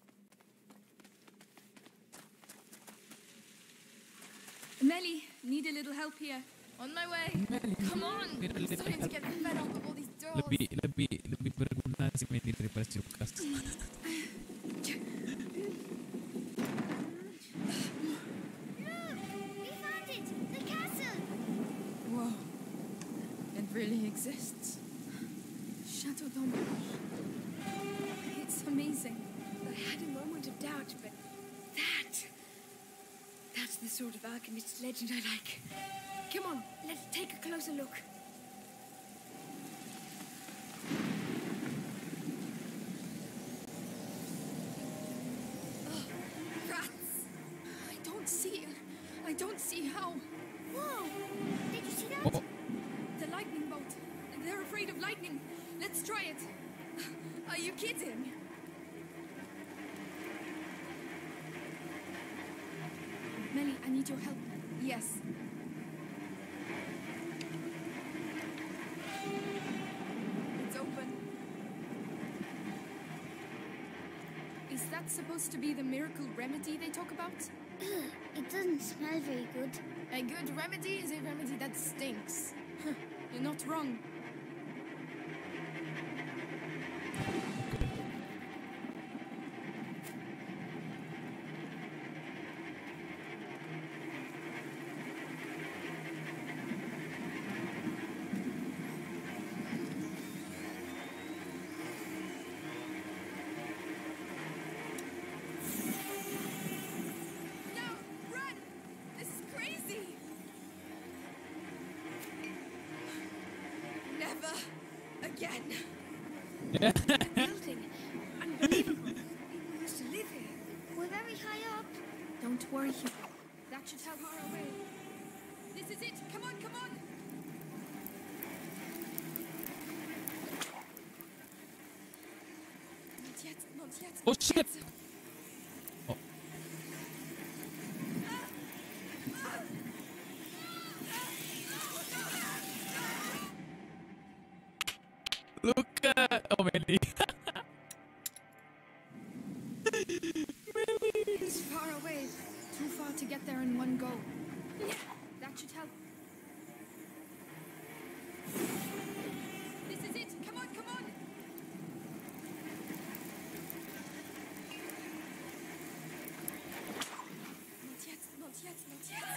Melly, need a little help here. On my way. Melly, come on. I'm starting to get fed up of all these doors. Lebih berguna si Melly daripada si Lucas. Really exists. Chateau d'Ombrage. It's amazing. I had a moment of doubt, but that's the sort of alchemist legend I like. Come on, let's take a closer look. Oh, rats! I don't see how. Whoa! Did you see that? Oh. The lightning bolt. They're afraid of lightning. Let's try it. Are you kidding? Melly, I need your help. Yes. It's open. Is that supposed to be the miracle remedy they talk about? It doesn't smell very good. A good remedy is a remedy that stinks. You're not wrong. Again. Building. Unbelievable. People used to live here. We're very high up. Don't worry. That should help our way. This is it. Come on, come on. Not yet, not yet. Oh shit! Oh. Luca! Oh, Melly. It's far away. Too far to get there in one go. That should help. This is it. Come on, come on. Not yet, not yet, not yet.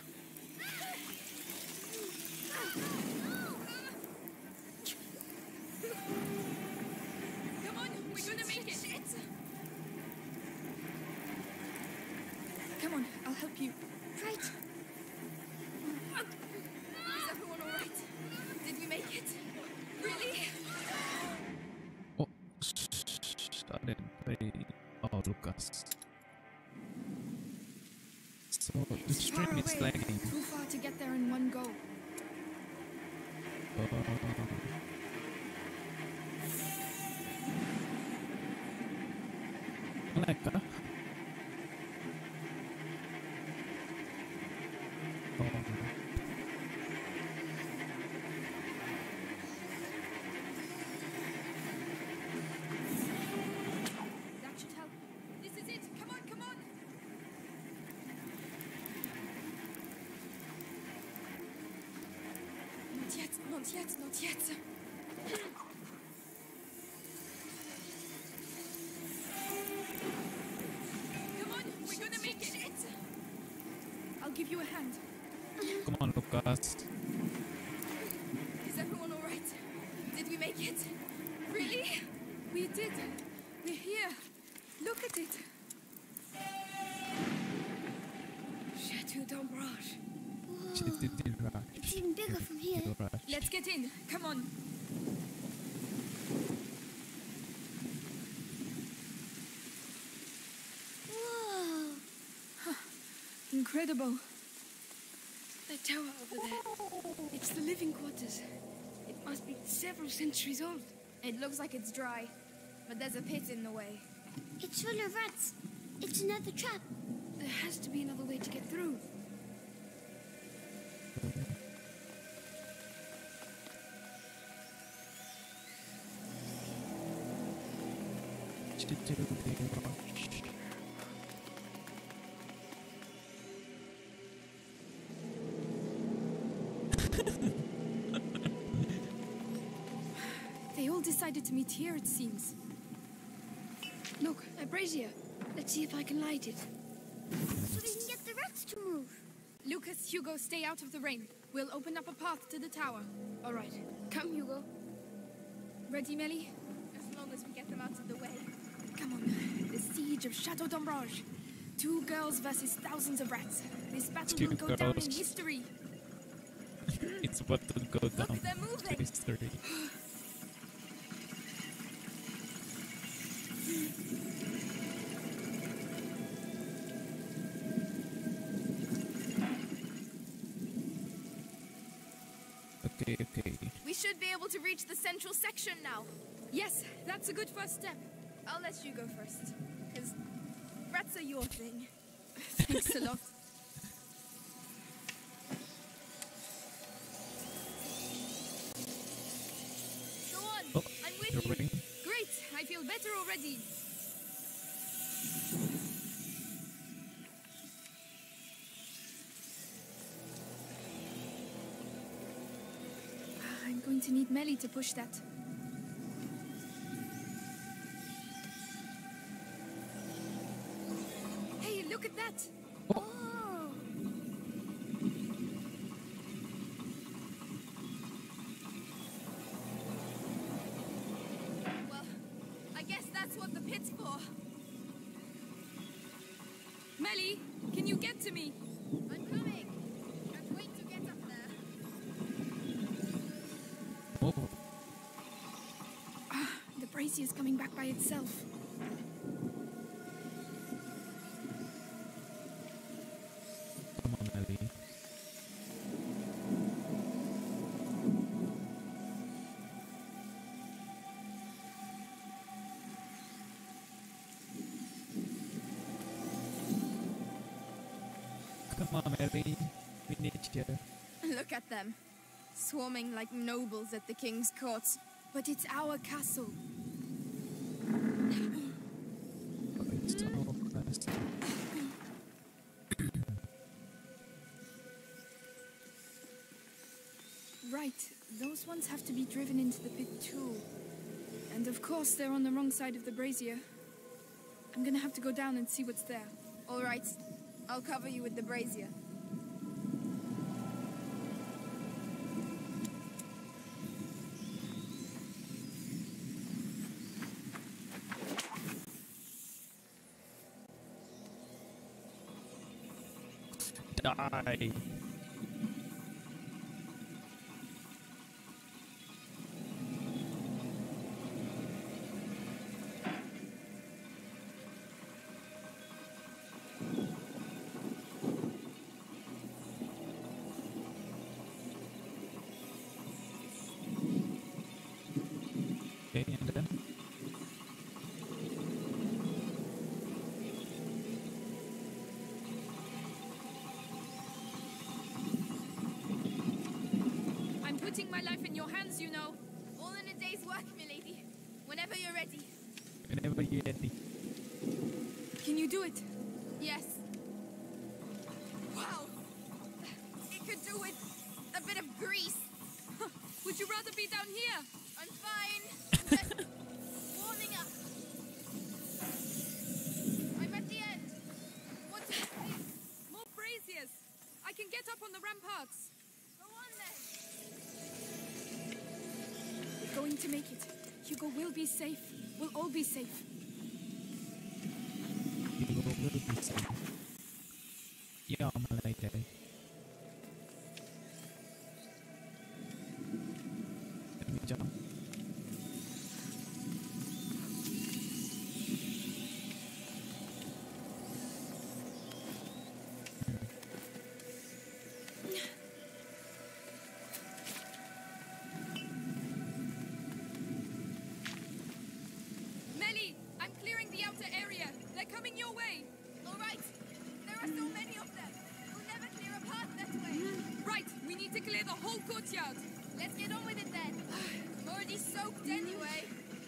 Come on, we're gonna make it. Come on, I'll help you. Right. Is everyone all right? Did we make it? Really? Oh, I didn't play. Oh, Lucas. So the stream is lagging. Too far to get there in one go. Lag kah? That should help. This is it. Come on, come on. Not yet, not yet, not yet. Come on, we're gonna make it. I'll give you a hand. Come on, Lucas. Is everyone all right? Did we make it? Really? We did. We're here. Look at it. Chateau d'Ombrage. It's even bigger from here. Let's get in. Come on. Whoa. Incredible. That tower over there. It's the living quarters. It must be several centuries old. It looks like it's dry, but there's a pit in the way. It's full of rats. It's another trap. There has to be another way to get through. They all decided to meet here, it seems. Look, a brazier. Let's see if I can light it. So we can get the rats to move. Lucas, Hugo, stay out of the rain. We'll open up a path to the tower. All right. Come, Hugo. Ready, Melly? As long as we get them out of the way. Come on. The siege of Chateau d'Ombrage. 2 girls versus thousands of rats. This battle will go down in history. It's about to go down Look, they're moving. to history. Okay. We should be able to reach the central section now. Yes, that's a good first step. I'll let you go first, because rats are your thing. Thanks a lot. Go on, Oh, I'm with you're you. ready? Great, I feel better already. I'm going to need Melly to push that. Hey, look at that. Oh. Well, I guess that's what the pit's for. Melly, can you get to me? I'm coming. Can't wait to get up there. Oh, The brazier's coming back by itself. come on, Ellie. Come on, Mary. We need you. Look at them. Swarming like nobles at the king's court. But it's our castle. Oh, it's so fast. Right, those ones have to be driven into the pit too. And of course, they're on the wrong side of the brazier. I'm gonna have to go down and see what's there. All right, I'll cover you with the brazier. Die. Okay, and then I'm putting my life in your hands, you know. All in a day's work, milady. Whenever you're ready. whenever you're ready. Can you do it? Yes. Wow. It could do with a bit of grease. Would you rather be down here? I'm fine. Just warming up. I'm at the end. What's it? More braziers. I can get up on the ramparts. Go on then. We're going to make it. Hugo will be safe. We'll all be safe. You will be safe. Yeah, my lady. Let me jump. Melly, I'm clearing the outer area. They're coming your way. All right. There are so many of them. We'll never clear a path that way. Right, we need to clear the whole courtyard. Let's get on with it then. I'm already soaked anyway.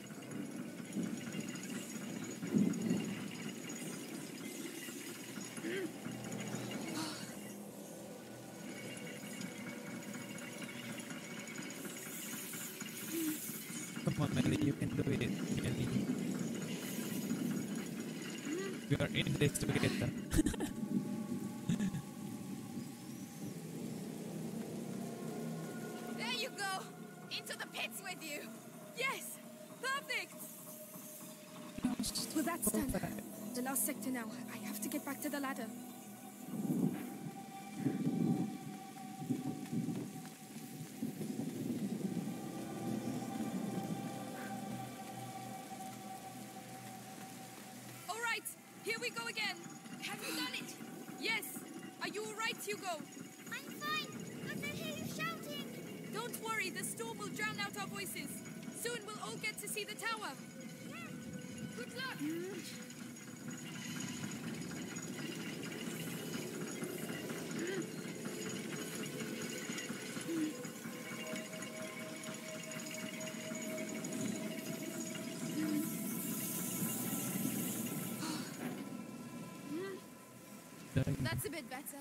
Come on, Melly, you can do it. Melly. We are in this together. There you go. Into the pits with you. Yes! Perfect! Well, that's done. The last sector now. I have to get back to the ladder. All right, here we go again. Have you done it? Yes. Are you all right, Hugo? I'm fine, but I hear you shouting. Don't worry, the storm will drown out our voices. Soon we'll all get to see the tower. Good luck. That's a bit better.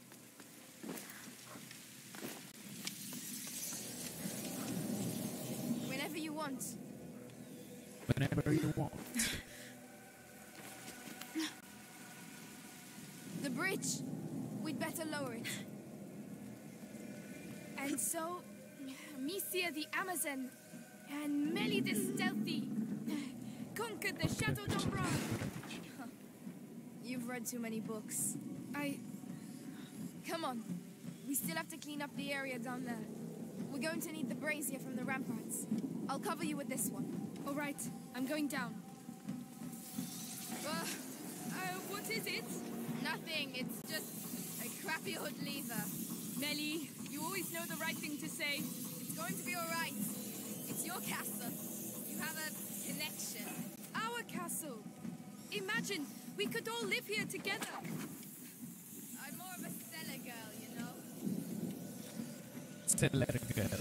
Whenever you want. Whenever you want. The bridge. We'd better lower it. And so, Misia the Amazon and Melly the Stealthy conquered the Chateau d'Ombrage. You've read too many books. Come on. We still have to clean up the area down there. We're going to need the brazier from the ramparts. I'll cover you with this one. All right, I'm going down. What is it? Nothing. It's just a crappy old lever. Melly, you always know the right thing to say. It's going to be all right. It's your castle. You have a connection. Our castle. Imagine, we could all live here together. I'm more of a Se largaron.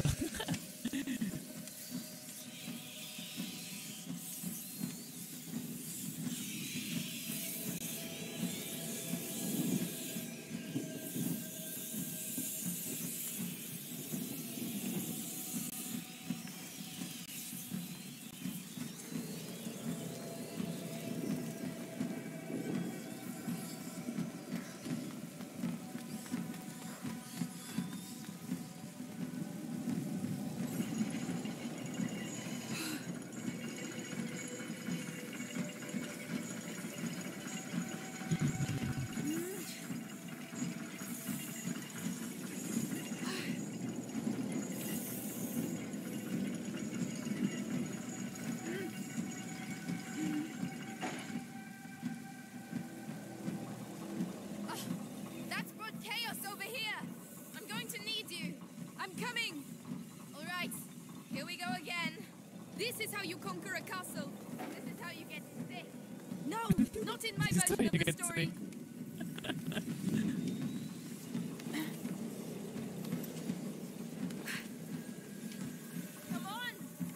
That's brought chaos over here. I'm going to need you. I'm coming. All right, here we go again. This is how you conquer a castle. This is how you get sick. No, not in my version of the story. Come on.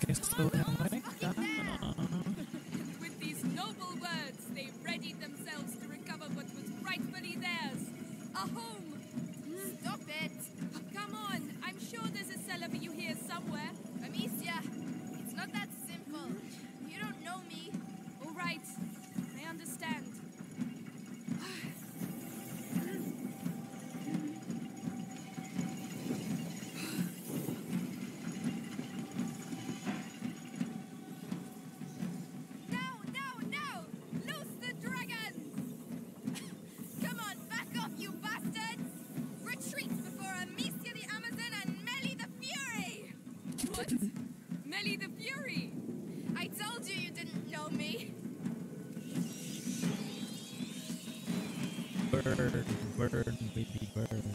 With these noble words, they readied themselves to recover what was rightfully theirs. A home. Stop it. Come on. I'm sure there's a cellar for you here somewhere. Amicia, it's not that simple. You don't know me. All right. I understand. No! Loose the dragons! Come on, back off, you bastards! Retreat before Amicia the Amazon and Melly the Fury! What? Melly the Fury? I told you you didn't know me. Burn, baby, burn.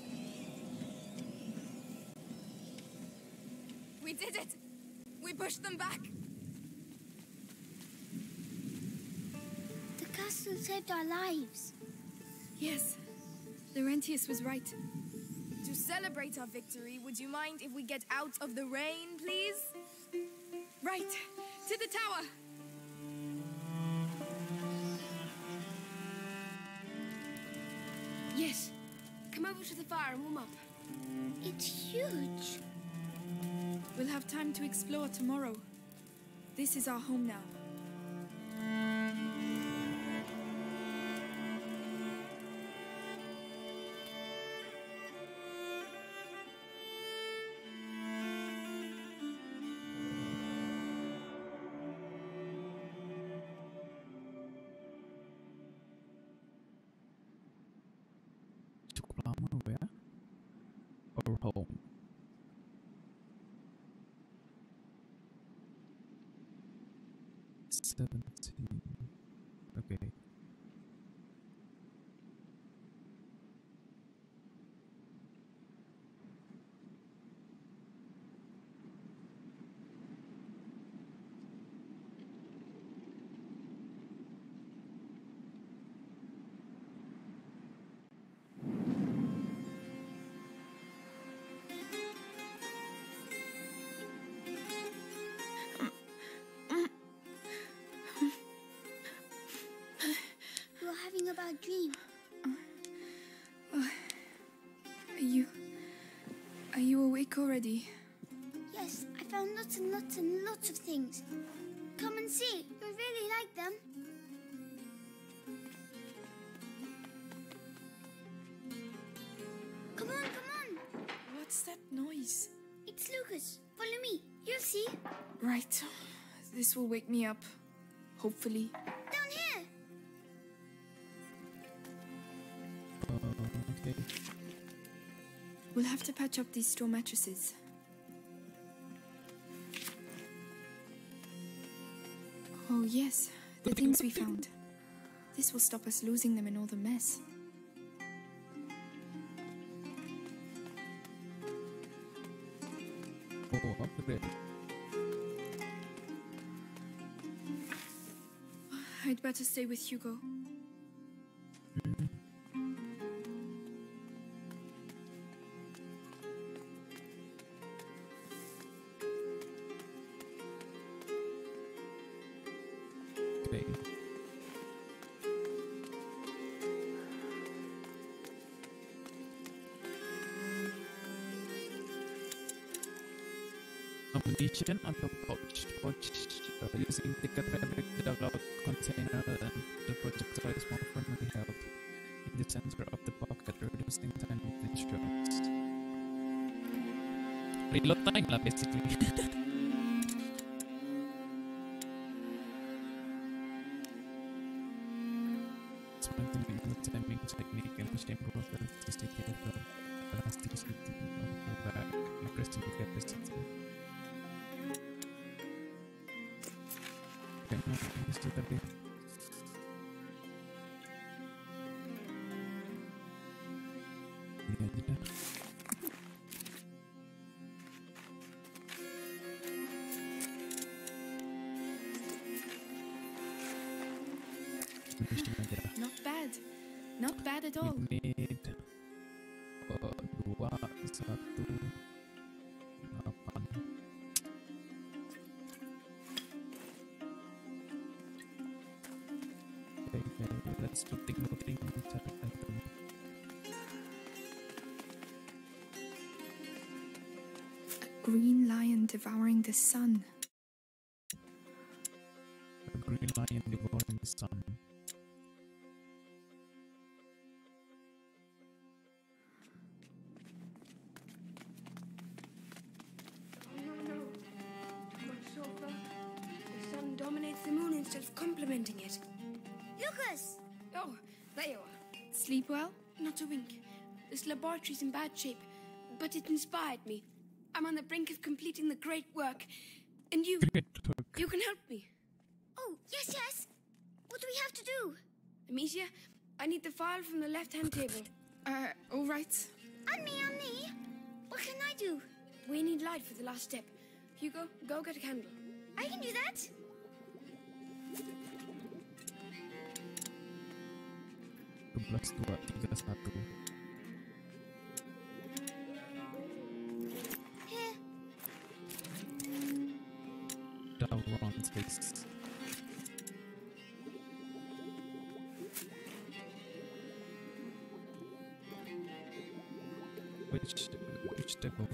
We did it! We pushed them back! The castle saved our lives. Yes, Laurentius was right. To celebrate our victory, would you mind if we get out of the rain, please? Right, to the tower! Yes, come over to the fire and warm up. It's huge. We'll have time to explore tomorrow. This is our home now. Cukup lama ya. Our home. Okay. You're having a bad dream. Are you awake already? Yes, I found lots and lots and lots of things. Come and see. You'll really like them. Come on. What's that noise? It's Lucas. Follow me. You'll see. Right. This will wake me up. Hopefully. Down here. Okay. We'll have to patch up these straw mattresses. Oh, yes. The things we found. This will stop us losing them in all the mess. Oh, upgrade. I'd better stay with Hugo. condition on the pouch. Using thicker fabric dug out container and the projectile is more firmly held in the center of the pocket, reducing time between shots. Reload time lah basically. It's maintaining the timing technique and the shape of the elasticity of the back, increasing the capacity. Okay, now let's do that bit. Ini aja dah. Not bad. Not bad at all. We need 2, 1, 8. Okay, let's put the thing on the target item. A green lion devouring the sun. A green lion devouring the sun. The moon instead of complimenting it. Lucas! Oh, there you are. Sleep well? Not a wink. This laboratory's in bad shape, but it inspired me. I'm on the brink of completing the great work, and you can help me. Oh, yes. What do we have to do? Amicia, I need the file from the left-hand table. All right. And me. What can I do? We need light for the last step. Hugo, go get a candle. I can do that. 12, 2, 3, 1. Here. Down wrong space. Which table?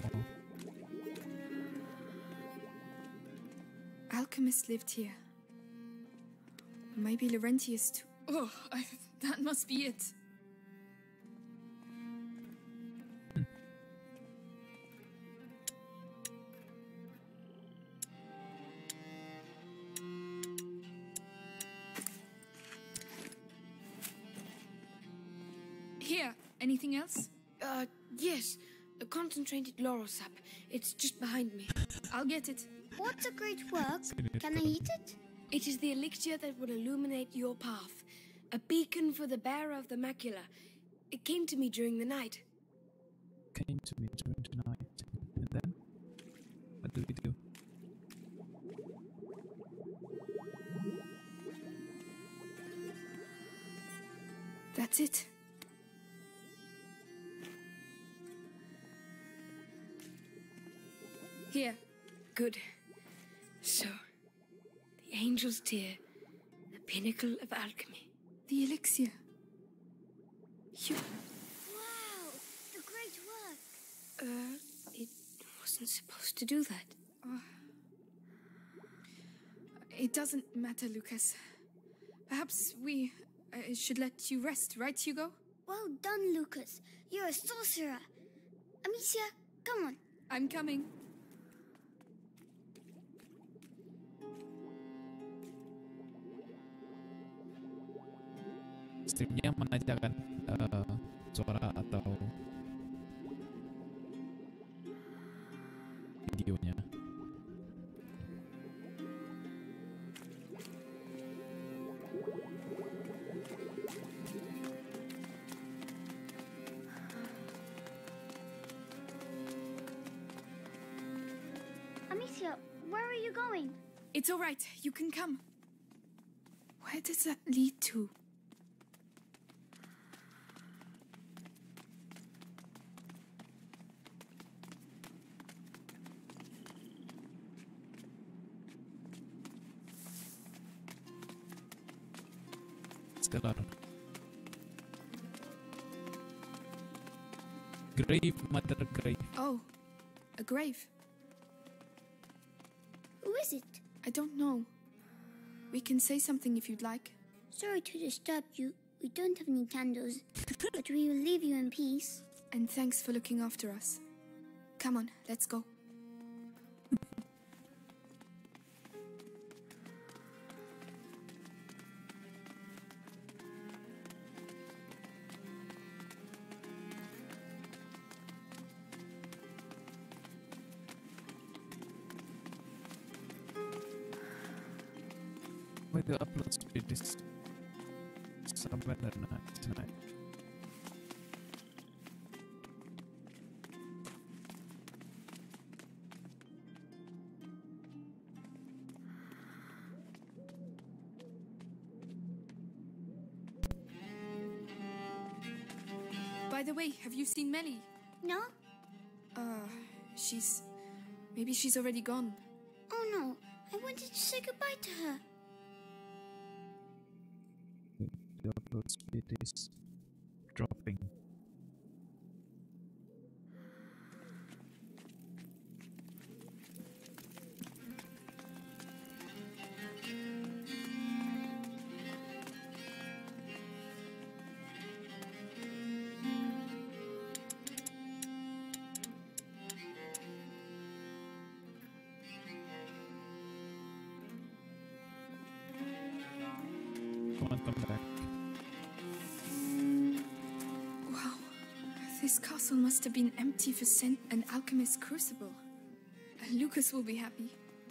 Alchemists lived here. Maybe Laurentius too. Oh, that must be it. Here, anything else? Yes. A concentrated laurel sap. It's just behind me. I'll get it. What's a great work? Can I eat it? It is the elixir that will illuminate your path. A beacon for the bearer of the macula. It came to me during the night. And then? What do we do? That's it. Here. Good. So, the angel's tear, the pinnacle of alchemy. The elixir. Wow, the great work. It wasn't supposed to do that. It doesn't matter, Lucas. Perhaps we should let you rest, right, Hugo? Well done, Lucas. You're a sorcerer. Amicia, come on. I'm coming. Streamnya menanyakan suara atau videonya. Amicia, where are you going? It's all right. You can come. Where does that lead to? Stellar. Grave, Mother Grave. Oh, a grave. is it? I don't know. We can say something if you'd like. Sorry to disturb you. We don't have any candles, but we will leave you in peace. And thanks for looking after us. Come on, let's go. With the upload speed is somewhere tonight. By the way, have you seen Melly? No? Maybe she's already gone. Oh no, I wanted to say goodbye to her. The upload speed is dropping. Come back. Wow. This castle must have been empty for an alchemist's crucible. Lucas will be happy.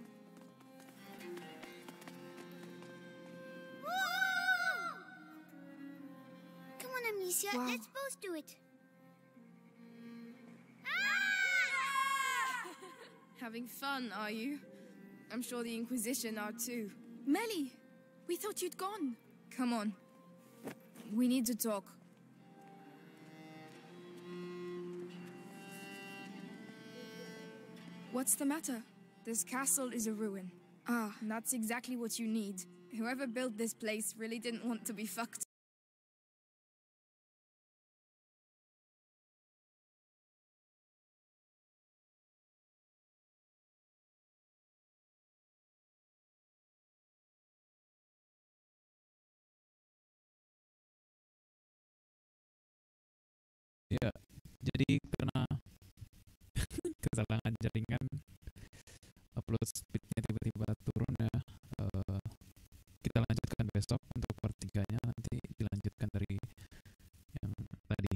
Come on, Amicia, Wow. let's both do it. Having fun, are you? I'm sure the Inquisition are too. Melly, we thought you'd gone. Come on. We need to talk. What's the matter? This castle is a ruin. Ah, And that's exactly what you need. Whoever built this place really didn't want to be fucked. Ya, jadi karena kesalahan jaringan, upload speednya tiba-tiba turun ya. Kita lanjutkan besok untuk part 3-nya, nanti dilanjutkan dari yang tadi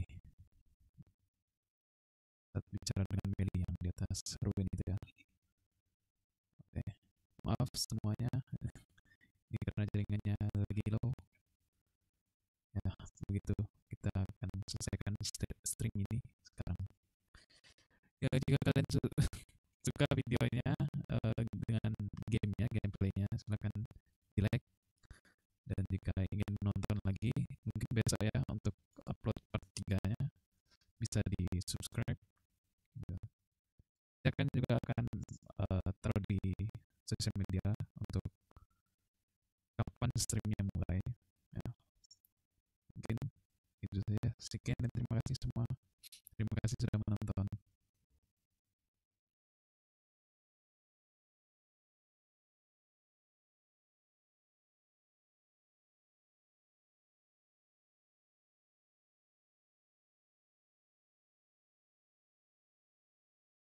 saat bicara dengan Melly yang di atas ruin itu ya. Oke, maaf semuanya, ini karena jaringannya lagi low. Ya, begitu kita akan selesaikan stream ini sekarang. Ya, jika kalian suka videonya dengan gamenya, gameplaynya, silakan di like. Dan jika ingin nonton lagi, mungkin besok ya untuk upload part 3-nya bisa di subscribe. Saya kan juga akan taruh di sosial media untuk kapan streamnya mulai. Ya. Mungkin itu saja. Sekian dan terima kasih semua. Terima kasih sudah menonton.